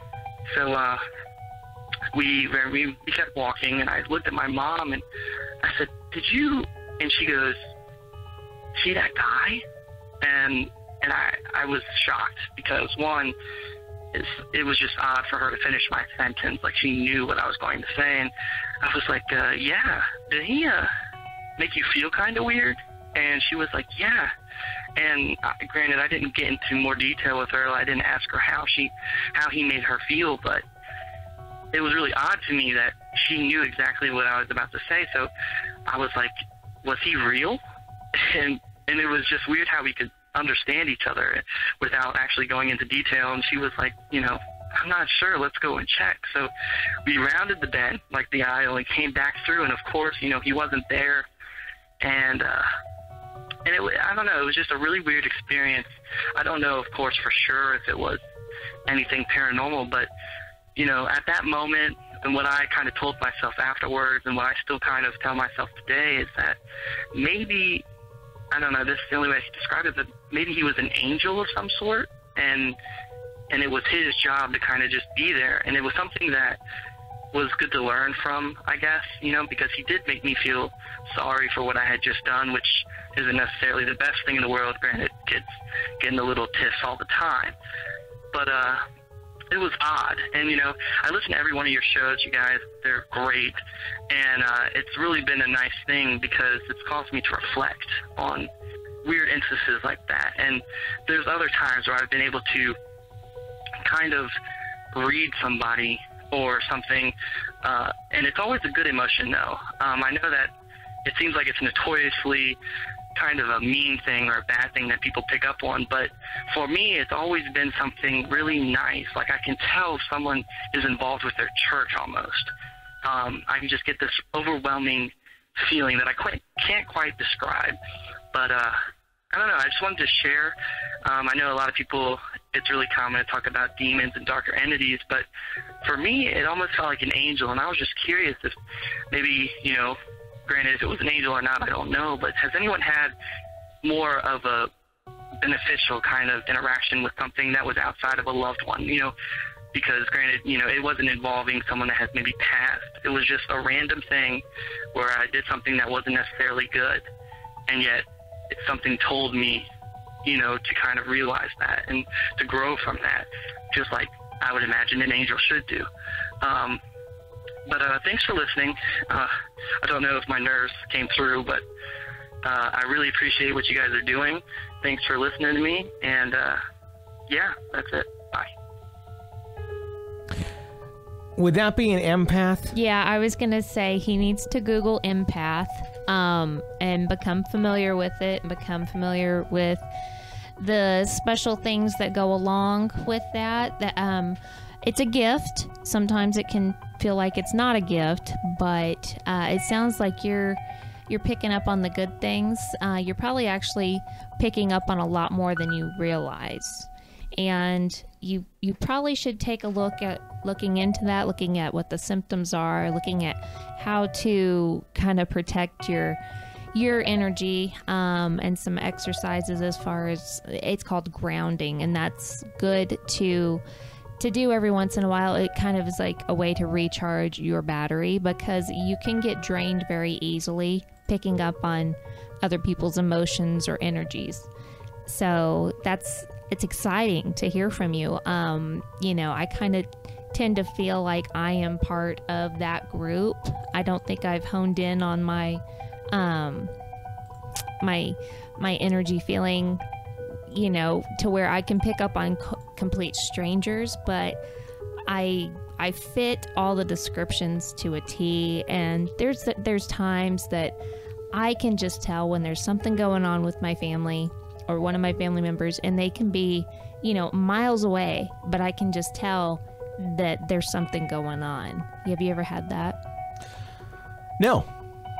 So uh, we, we we kept walking, and I looked at my mom, and I said, did you, and she goes, see that guy? And and I, I was shocked, because one, It's, it was just odd for her to finish my sentence, like she knew what I was going to say, and I was like, uh, yeah, did he uh, make you feel kind of weird? And she was like, yeah. And uh, granted, I didn't get into more detail with her. I didn't ask her how she, how he made her feel, but it was really odd to me that she knew exactly what I was about to say. So I was like, was he real? And and it was just weird how we could understand each other without actually going into detail. And she was like, you know, I'm not sure, let's go and check. So we rounded the bend, like the aisle, and came back through, and of course, you know, he wasn't there. And uh and it, I don't know, it was just a really weird experience. I don't know, of course, for sure if it was anything paranormal, but you know, at that moment, and what I kind of told myself afterwards, and what I still kind of tell myself today, is that maybe, I don't know, this is the only way I can describe it, but maybe he was an angel of some sort, and and it was his job to kind of just be there. And it was something that was good to learn from, I guess, you know, because he did make me feel sorry for what I had just done, which isn't necessarily the best thing in the world. Granted, kids getting a little tiffs all the time. But uh, it was odd. And, you know, I listen to every one of your shows, you guys. They're great. And uh, it's really been a nice thing, because it's caused me to reflect on weird instances like that. And there's other times where I've been able to kind of read somebody or something, uh, and it's always a good emotion, though. Um, I know that it seems like it's notoriously kind of a mean thing or a bad thing that people pick up on, but for me, it's always been something really nice. Like, I can tell if someone is involved with their church almost. Um, I can just get this overwhelming feeling that I quite, can't quite describe, but uh, I don't know, I just wanted to share. Um, I know a lot of people, it's really common to talk about demons and darker entities, but for me, it almost felt like an angel, and I was just curious if maybe, you know, granted, if it was an angel or not, I don't know, but has anyone had more of a beneficial kind of interaction with something that was outside of a loved one, you know? Because granted, you know, it wasn't involving someone that has maybe passed. It was just a random thing where I did something that wasn't necessarily good, and yet it's something told me, you know, to kind of realize that and to grow from that, just like I would imagine an angel should do. Um, but uh, thanks for listening. Uh, I don't know if my nerves came through, but uh, I really appreciate what you guys are doing. Thanks for listening to me, and uh, yeah, that's it. Bye. Would that be an empath? Yeah, I was going to say he needs to Google empath um, and become familiar with it and become familiar with the special things that go along with that. That um, it's a gift. Sometimes it can feel like it's not a gift, but uh, it sounds like you're you're picking up on the good things. Uh, you're probably actually picking up on a lot more than you realize. And you you probably should take a look at looking into that, looking at what the symptoms are, looking at how to kind of protect your your energy, um, and some exercises as far as, it's called grounding, and that's good to to do every once in a while. It kind of is like a way to recharge your battery, because you can get drained very easily picking up on other people's emotions or energies. So that's it's exciting to hear from you. Um, you know, I kind of tend to feel like I am part of that group. I don't think I've honed in on my um, my my energy feeling, you know, to where I can pick up on co- complete strangers, but I I fit all the descriptions to a T. And there's there's times that I can just tell when there's something going on with my family or one of my family members, and they can be, you know, miles away, but I can just tell that there's something going on. Have you ever had that? No.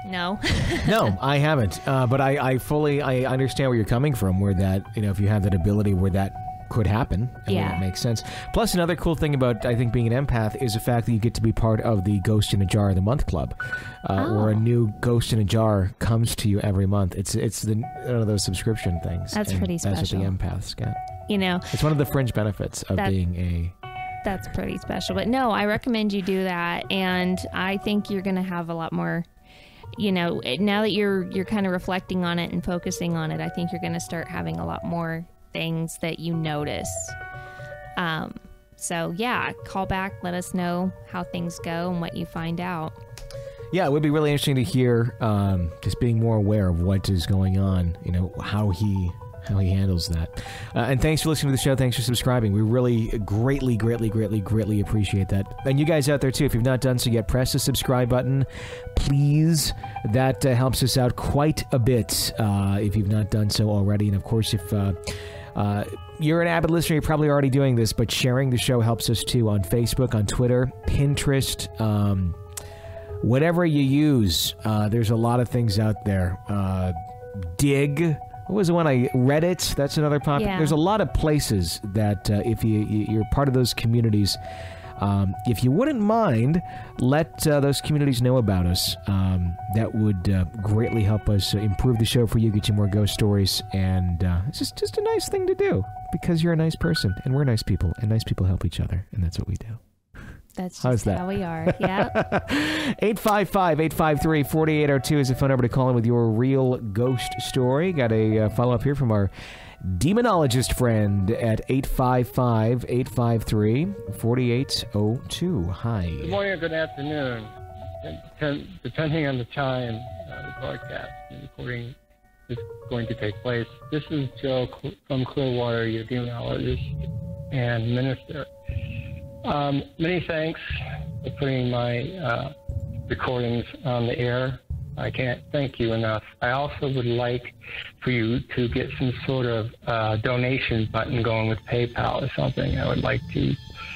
No. No, I haven't. Uh, but I, I fully I understand where you're coming from, where that, you know, if you have that ability where that could happen, I yeah. mean, it makes sense. Plus, another cool thing about, I think, being an empath is the fact that you get to be part of the Ghost in a Jar of the Month Club, uh, oh. where a new Ghost in a Jar comes to you every month. It's it's the, one of those subscription things. That's and pretty special. That's what the empaths get. You know, it's one of the fringe benefits of that, being a... That's pretty special. But no, I recommend you do that, and I think you're going to have a lot more... You know, now that you're you're kind of reflecting on it and focusing on it, I think you're going to start having a lot more things that you notice. Um, so yeah, call back, let us know how things go and what you find out. Yeah, it would be really interesting to hear, um, just being more aware of what is going on, you know, how he how he handles that. Uh, and thanks for listening to the show. Thanks for subscribing. We really greatly, greatly, greatly, greatly appreciate that. And you guys out there, too, if you've not done so yet, press the subscribe button, please. That uh, helps us out quite a bit uh, if you've not done so already. And, of course, if uh, uh, you're an avid listener, you're probably already doing this, but sharing the show helps us, too, on Facebook, on Twitter, Pinterest, um, whatever you use. Uh, there's a lot of things out there. Uh, Dig... What was the one I... Reddit, that's another popular... Yeah. There's a lot of places that uh, if you, you're part of those communities, um, if you wouldn't mind, let uh, those communities know about us. Um, that would uh, greatly help us improve the show for you, get you more ghost stories, and uh, it's just, just a nice thing to do because you're a nice person, and we're nice people, and nice people help each other, and that's what we do. That's just How's that? how we are. Yeah. eight five five, eight five three, four eight zero two is the phone number to call in with your real ghost story. Got a uh, follow-up here from our demonologist friend at eight five five, eight five three, four eight zero two. Hi. Good morning or good afternoon, depending on the time uh, the broadcast and recording is going to take place. This is Joe from Clearwater, your demonologist and minister. Um, many thanks for putting my uh, recordings on the air. I can't thank you enough. I also would like for you to get some sort of uh, donation button going with PayPal or something. I would like to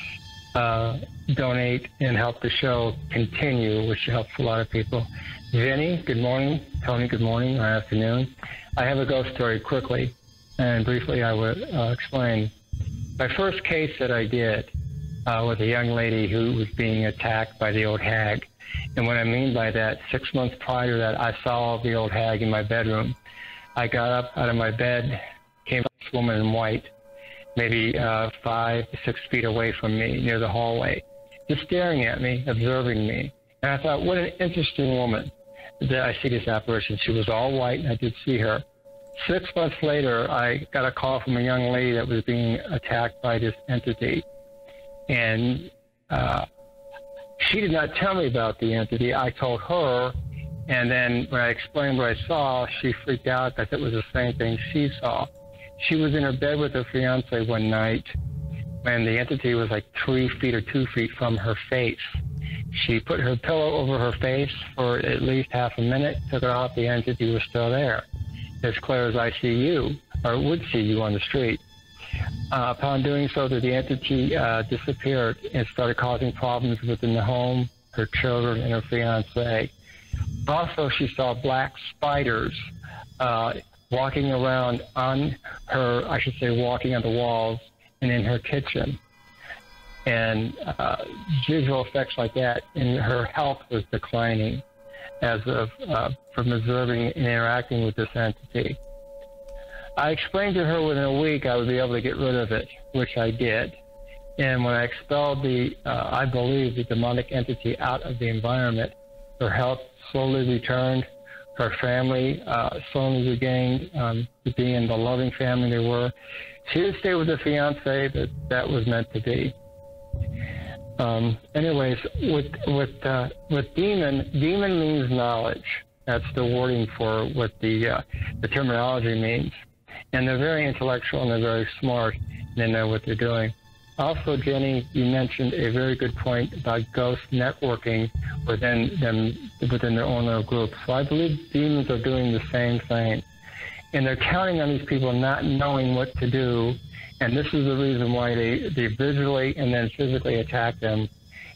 uh, donate and help the show continue, which helps a lot of people. Jenny, good morning. Tony, good morning or afternoon. I have a ghost story quickly, and briefly I will uh, explain. My first case that I did Uh, was a young lady who was being attacked by the old hag. And what I mean by that, six months prior to that, I saw the old hag in my bedroom. I got up out of my bed, came up this woman in white, maybe uh, five to six feet away from me near the hallway, just staring at me, observing me. And I thought, what an interesting woman that I see this apparition. She was all white, and I did see her. Six months later, I got a call from a young lady that was being attacked by this entity. And uh, she did not tell me about the entity. I told her, and then when I explained what I saw, she freaked out that it was the same thing she saw. She was in her bed with her fiance one night when the entity was like three feet or two feet from her face. She put her pillow over her face for at least half a minute, took it off, the entity was still there, as clear as I see you, or would see you on the street. Uh, upon doing so, the entity uh, disappeared and started causing problems within the home, her children, and her fiancé. Also, she saw black spiders uh, walking around on her, I should say, walking on the walls and in her kitchen. And uh, visual effects like that, and her health was declining as of uh, from observing and interacting with this entity. I explained to her within a week I would be able to get rid of it, which I did. And when I expelled the, uh, I believe, the demonic entity out of the environment, her health slowly returned, her family uh, slowly regained um, to being the loving family they were. She did stay with the fiancé, but that was meant to be. Um, anyways, with with uh, with demon, demon means knowledge. That's the wording for what the uh, the terminology means. And they're very intellectual and they're very smart, and they know what they're doing. Also, Jenny, you mentioned a very good point about ghost networking within them, within their own little group. So I believe demons are doing the same thing. And they're counting on these people not knowing what to do. And this is the reason why they, they visually and then physically attack them.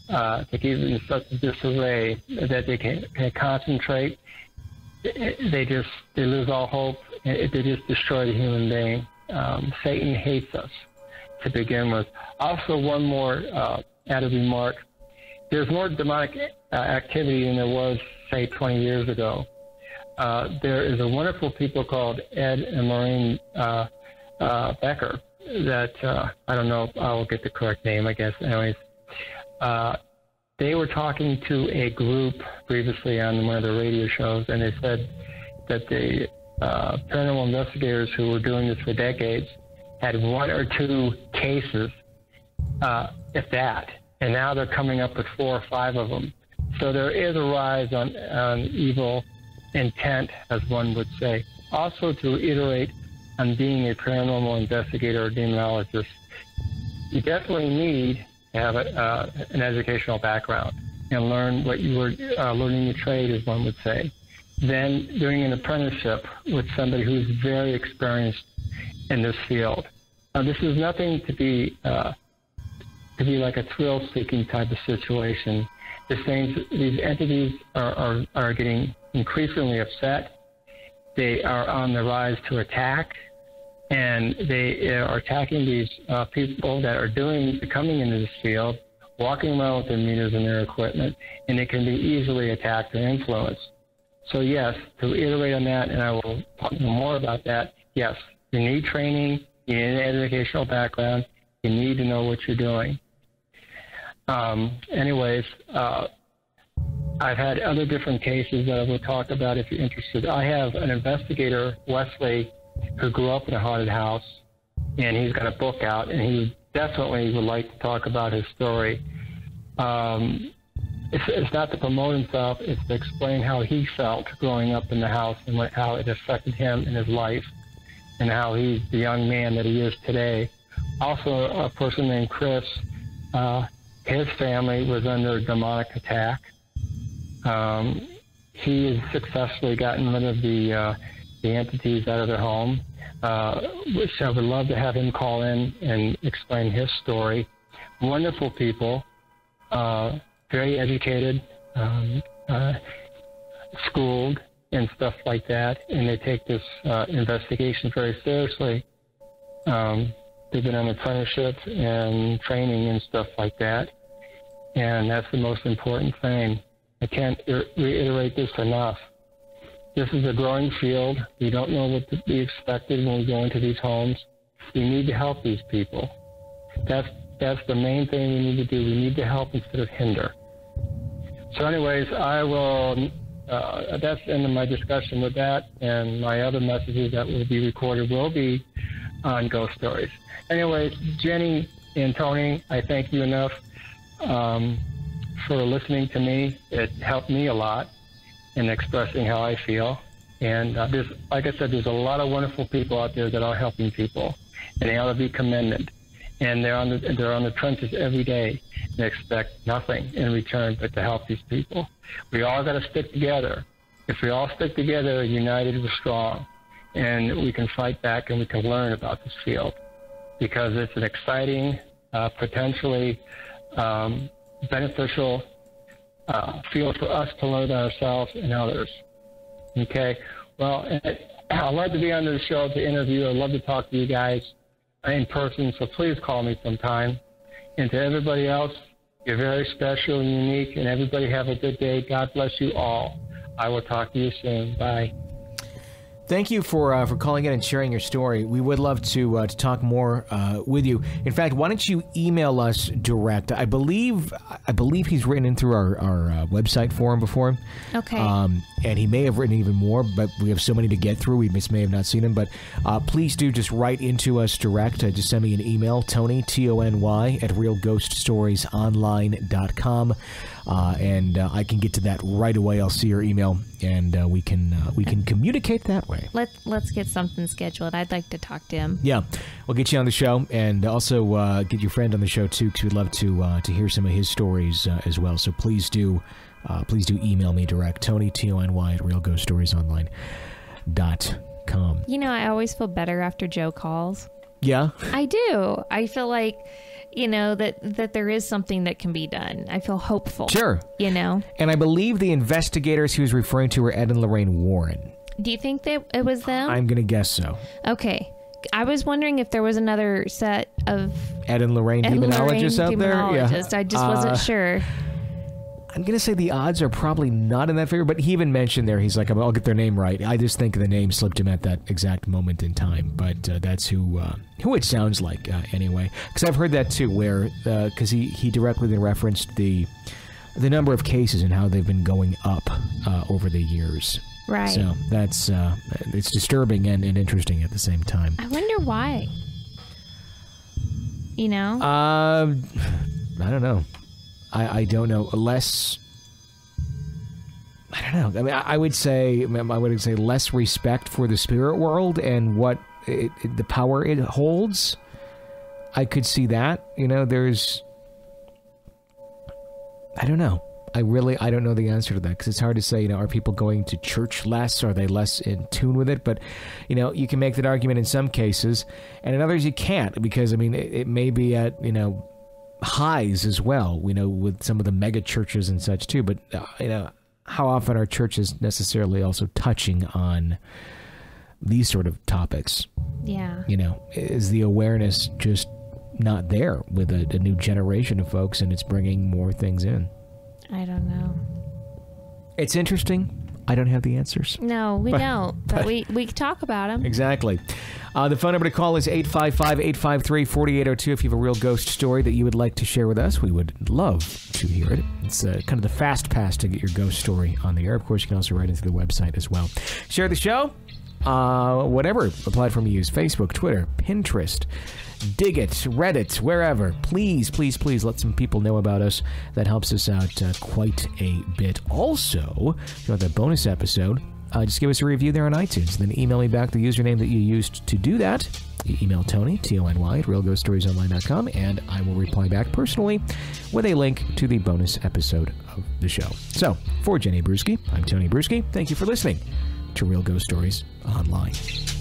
uh, to keep in such disarray that they can, can concentrate. They just they lose all hope. They just destroy the human being. Um, Satan hates us to begin with. Also, one more uh, added remark. There's more demonic uh, activity than there was, say, twenty years ago. Uh, there is a wonderful people called Ed and Maureen uh, uh, Becker that, uh, I don't know, I will get the correct name, I guess. Anyways, uh, they were talking to a group previously on one of the radio shows, and they said that the uh, paranormal investigators who were doing this for decades had one or two cases, uh, if that, and now they're coming up with four or five of them. So there is a rise on, on evil intent, as one would say. Also, to iterate on being a paranormal investigator or demonologist, you definitely need to have a, uh, an educational background and learn what you were uh, learning the trade, as one would say. Then doing an apprenticeship with somebody who's very experienced in this field. Now, this is nothing to be uh, to be like a thrill-seeking type of situation. This things, these entities are, are, are getting increasingly upset. They are on the rise to attack, and they are attacking these uh, people that are doing, coming into this field, walking around with their meters and their equipment, and they can be easily attacked and influenced. So yes, to iterate on that, and I will talk more about that, yes, you need training, you need an educational background, you need to know what you're doing. Um, anyways, uh, I've had other different cases that I will talk about if you're interested. I have an investigator, Wesley, who grew up in a haunted house, and he's got a book out, and he definitely would like to talk about his story. Um, it's, it's not to promote himself, it's to explain how he felt growing up in the house and what, how it affected him in his life and how he's the young man that he is today. Also, a person named Chris, uh, his family was under a demonic attack. Um, he has successfully gotten rid of the uh, the entities out of their home, uh, which I would love to have him call in and explain his story. Wonderful people, uh, very educated, um, uh, schooled, and stuff like that, and they take this uh, investigation very seriously. Um, they've been on apprenticeship and training and stuff like that, and that's the most important thing. I can't reiterate this enough. This is a growing field. We don't know what to be expected when we go into these homes. We need to help these people. That's that's the main thing we need to do. We need to help instead of hinder. So anyways, I will, uh, that's the end of my discussion with that, and my other messages that will be recorded will be on ghost stories. Anyways, Jenny and Tony, I thank you enough um, for listening to me. It helped me a lot in expressing how I feel. And uh, there's, like I said, there's a lot of wonderful people out there that are helping people, and they ought to be commended. And they're on the they're on the trenches every day. They expect nothing in return but to help these people. We all got to stick together. If we all stick together, united, we're strong, and we can fight back and we can learn about this field, because it's an exciting, uh, potentially um, beneficial uh, field for us to learn ourselves and others. Okay. Well, I'd love to be on the show to interview. I'd love to talk to you guys in person, so please call me sometime. And to everybody else, you're very special and unique, and everybody have a good day. God bless you all. I will talk to you soon. Bye. Thank you for uh, for calling in and sharing your story. We would love to uh, to talk more uh, with you. In fact, why don't you email us direct? I believe I believe he's written in through our, our uh, website forum before. Okay. Um, and he may have written even more, but we have so many to get through. We just may have not seen them. But uh, please do just write into us direct. Uh, just send me an email, Tony, T O N Y, at real ghost stories online dot com. Uh, and uh, I can get to that right away. I'll see your email, and uh, we can uh, we can communicate that way. Let Let's get something scheduled. I'd like to talk to him. Yeah, we'll get you on the show, and also uh, get your friend on the show too, because we'd love to uh, to hear some of his stories uh, as well. So please do uh, please do email me direct, Tony, T O N Y, at real ghost stories online dot com. You know, I always feel better after Joe calls. Yeah, I do. I feel like you know, that, that there is something that can be done. I feel hopeful. Sure. You know? And I believe the investigators he was referring to were Ed and Lorraine Warren. Do you think that it was them? I'm going to guess so. Okay. I was wondering if there was another set of Ed and Lorraine Ed demonologists Lorraine out there. demonologists. Yeah. I just Uh, wasn't sure. I'm going to say the odds are probably not in that favor, but he even mentioned there, he's like, I'll get their name right. I just think the name slipped him at that exact moment in time, but uh, that's who uh, who it sounds like uh, anyway. Because I've heard that too, where, because uh, he, he directly then referenced the, the number of cases and how they've been going up uh, over the years. Right. So that's, uh, it's disturbing and, and interesting at the same time. I wonder why. You know? Uh, I don't know. I, I don't know. Less, I don't know. I mean, I, I would say, I would say less respect for the spirit world and what it, it, the power it holds. I could see that. You know, there's, I don't know. I really, I don't know the answer to that, because it's hard to say, you know, are people going to church less? Are they less in tune with it? But, you know, you can make that argument in some cases, and in others you can't, because, I mean, it, it may be at, you know, highs as well, you know, with some of the mega churches and such too. But, uh, you know, how often are churches necessarily also touching on these sort of topics? Yeah. You know, is the awareness just not there with a, a new generation of folks, and it's bringing more things in? I don't know. It's interesting. I don't have the answers. No, we But- don't. But, but- we, we talk about them. Exactly. Uh, the phone number to call is eight five five, eight five three, four eight zero two. If you have a real ghost story that you would like to share with us, we would love to hear it. It's uh, kind of the fast pass to get your ghost story on the air. Of course, you can also write into the website as well. Share the show. Uh, whatever platform you use, Facebook, Twitter, Pinterest, Dig It, Reddit, wherever. Please, please, please let some people know about us. That helps us out uh, quite a bit. Also, if you want that bonus episode, uh, just give us a review there on iTunes. Then email me back the username that you used to do that. You email Tony, T O N Y, at real ghost stories online dot com, and I will reply back personally with a link to the bonus episode of the show. So, for Jenny Bruschi, I'm Tony Bruschi. Thank you for listening to Real Ghost Stories Online.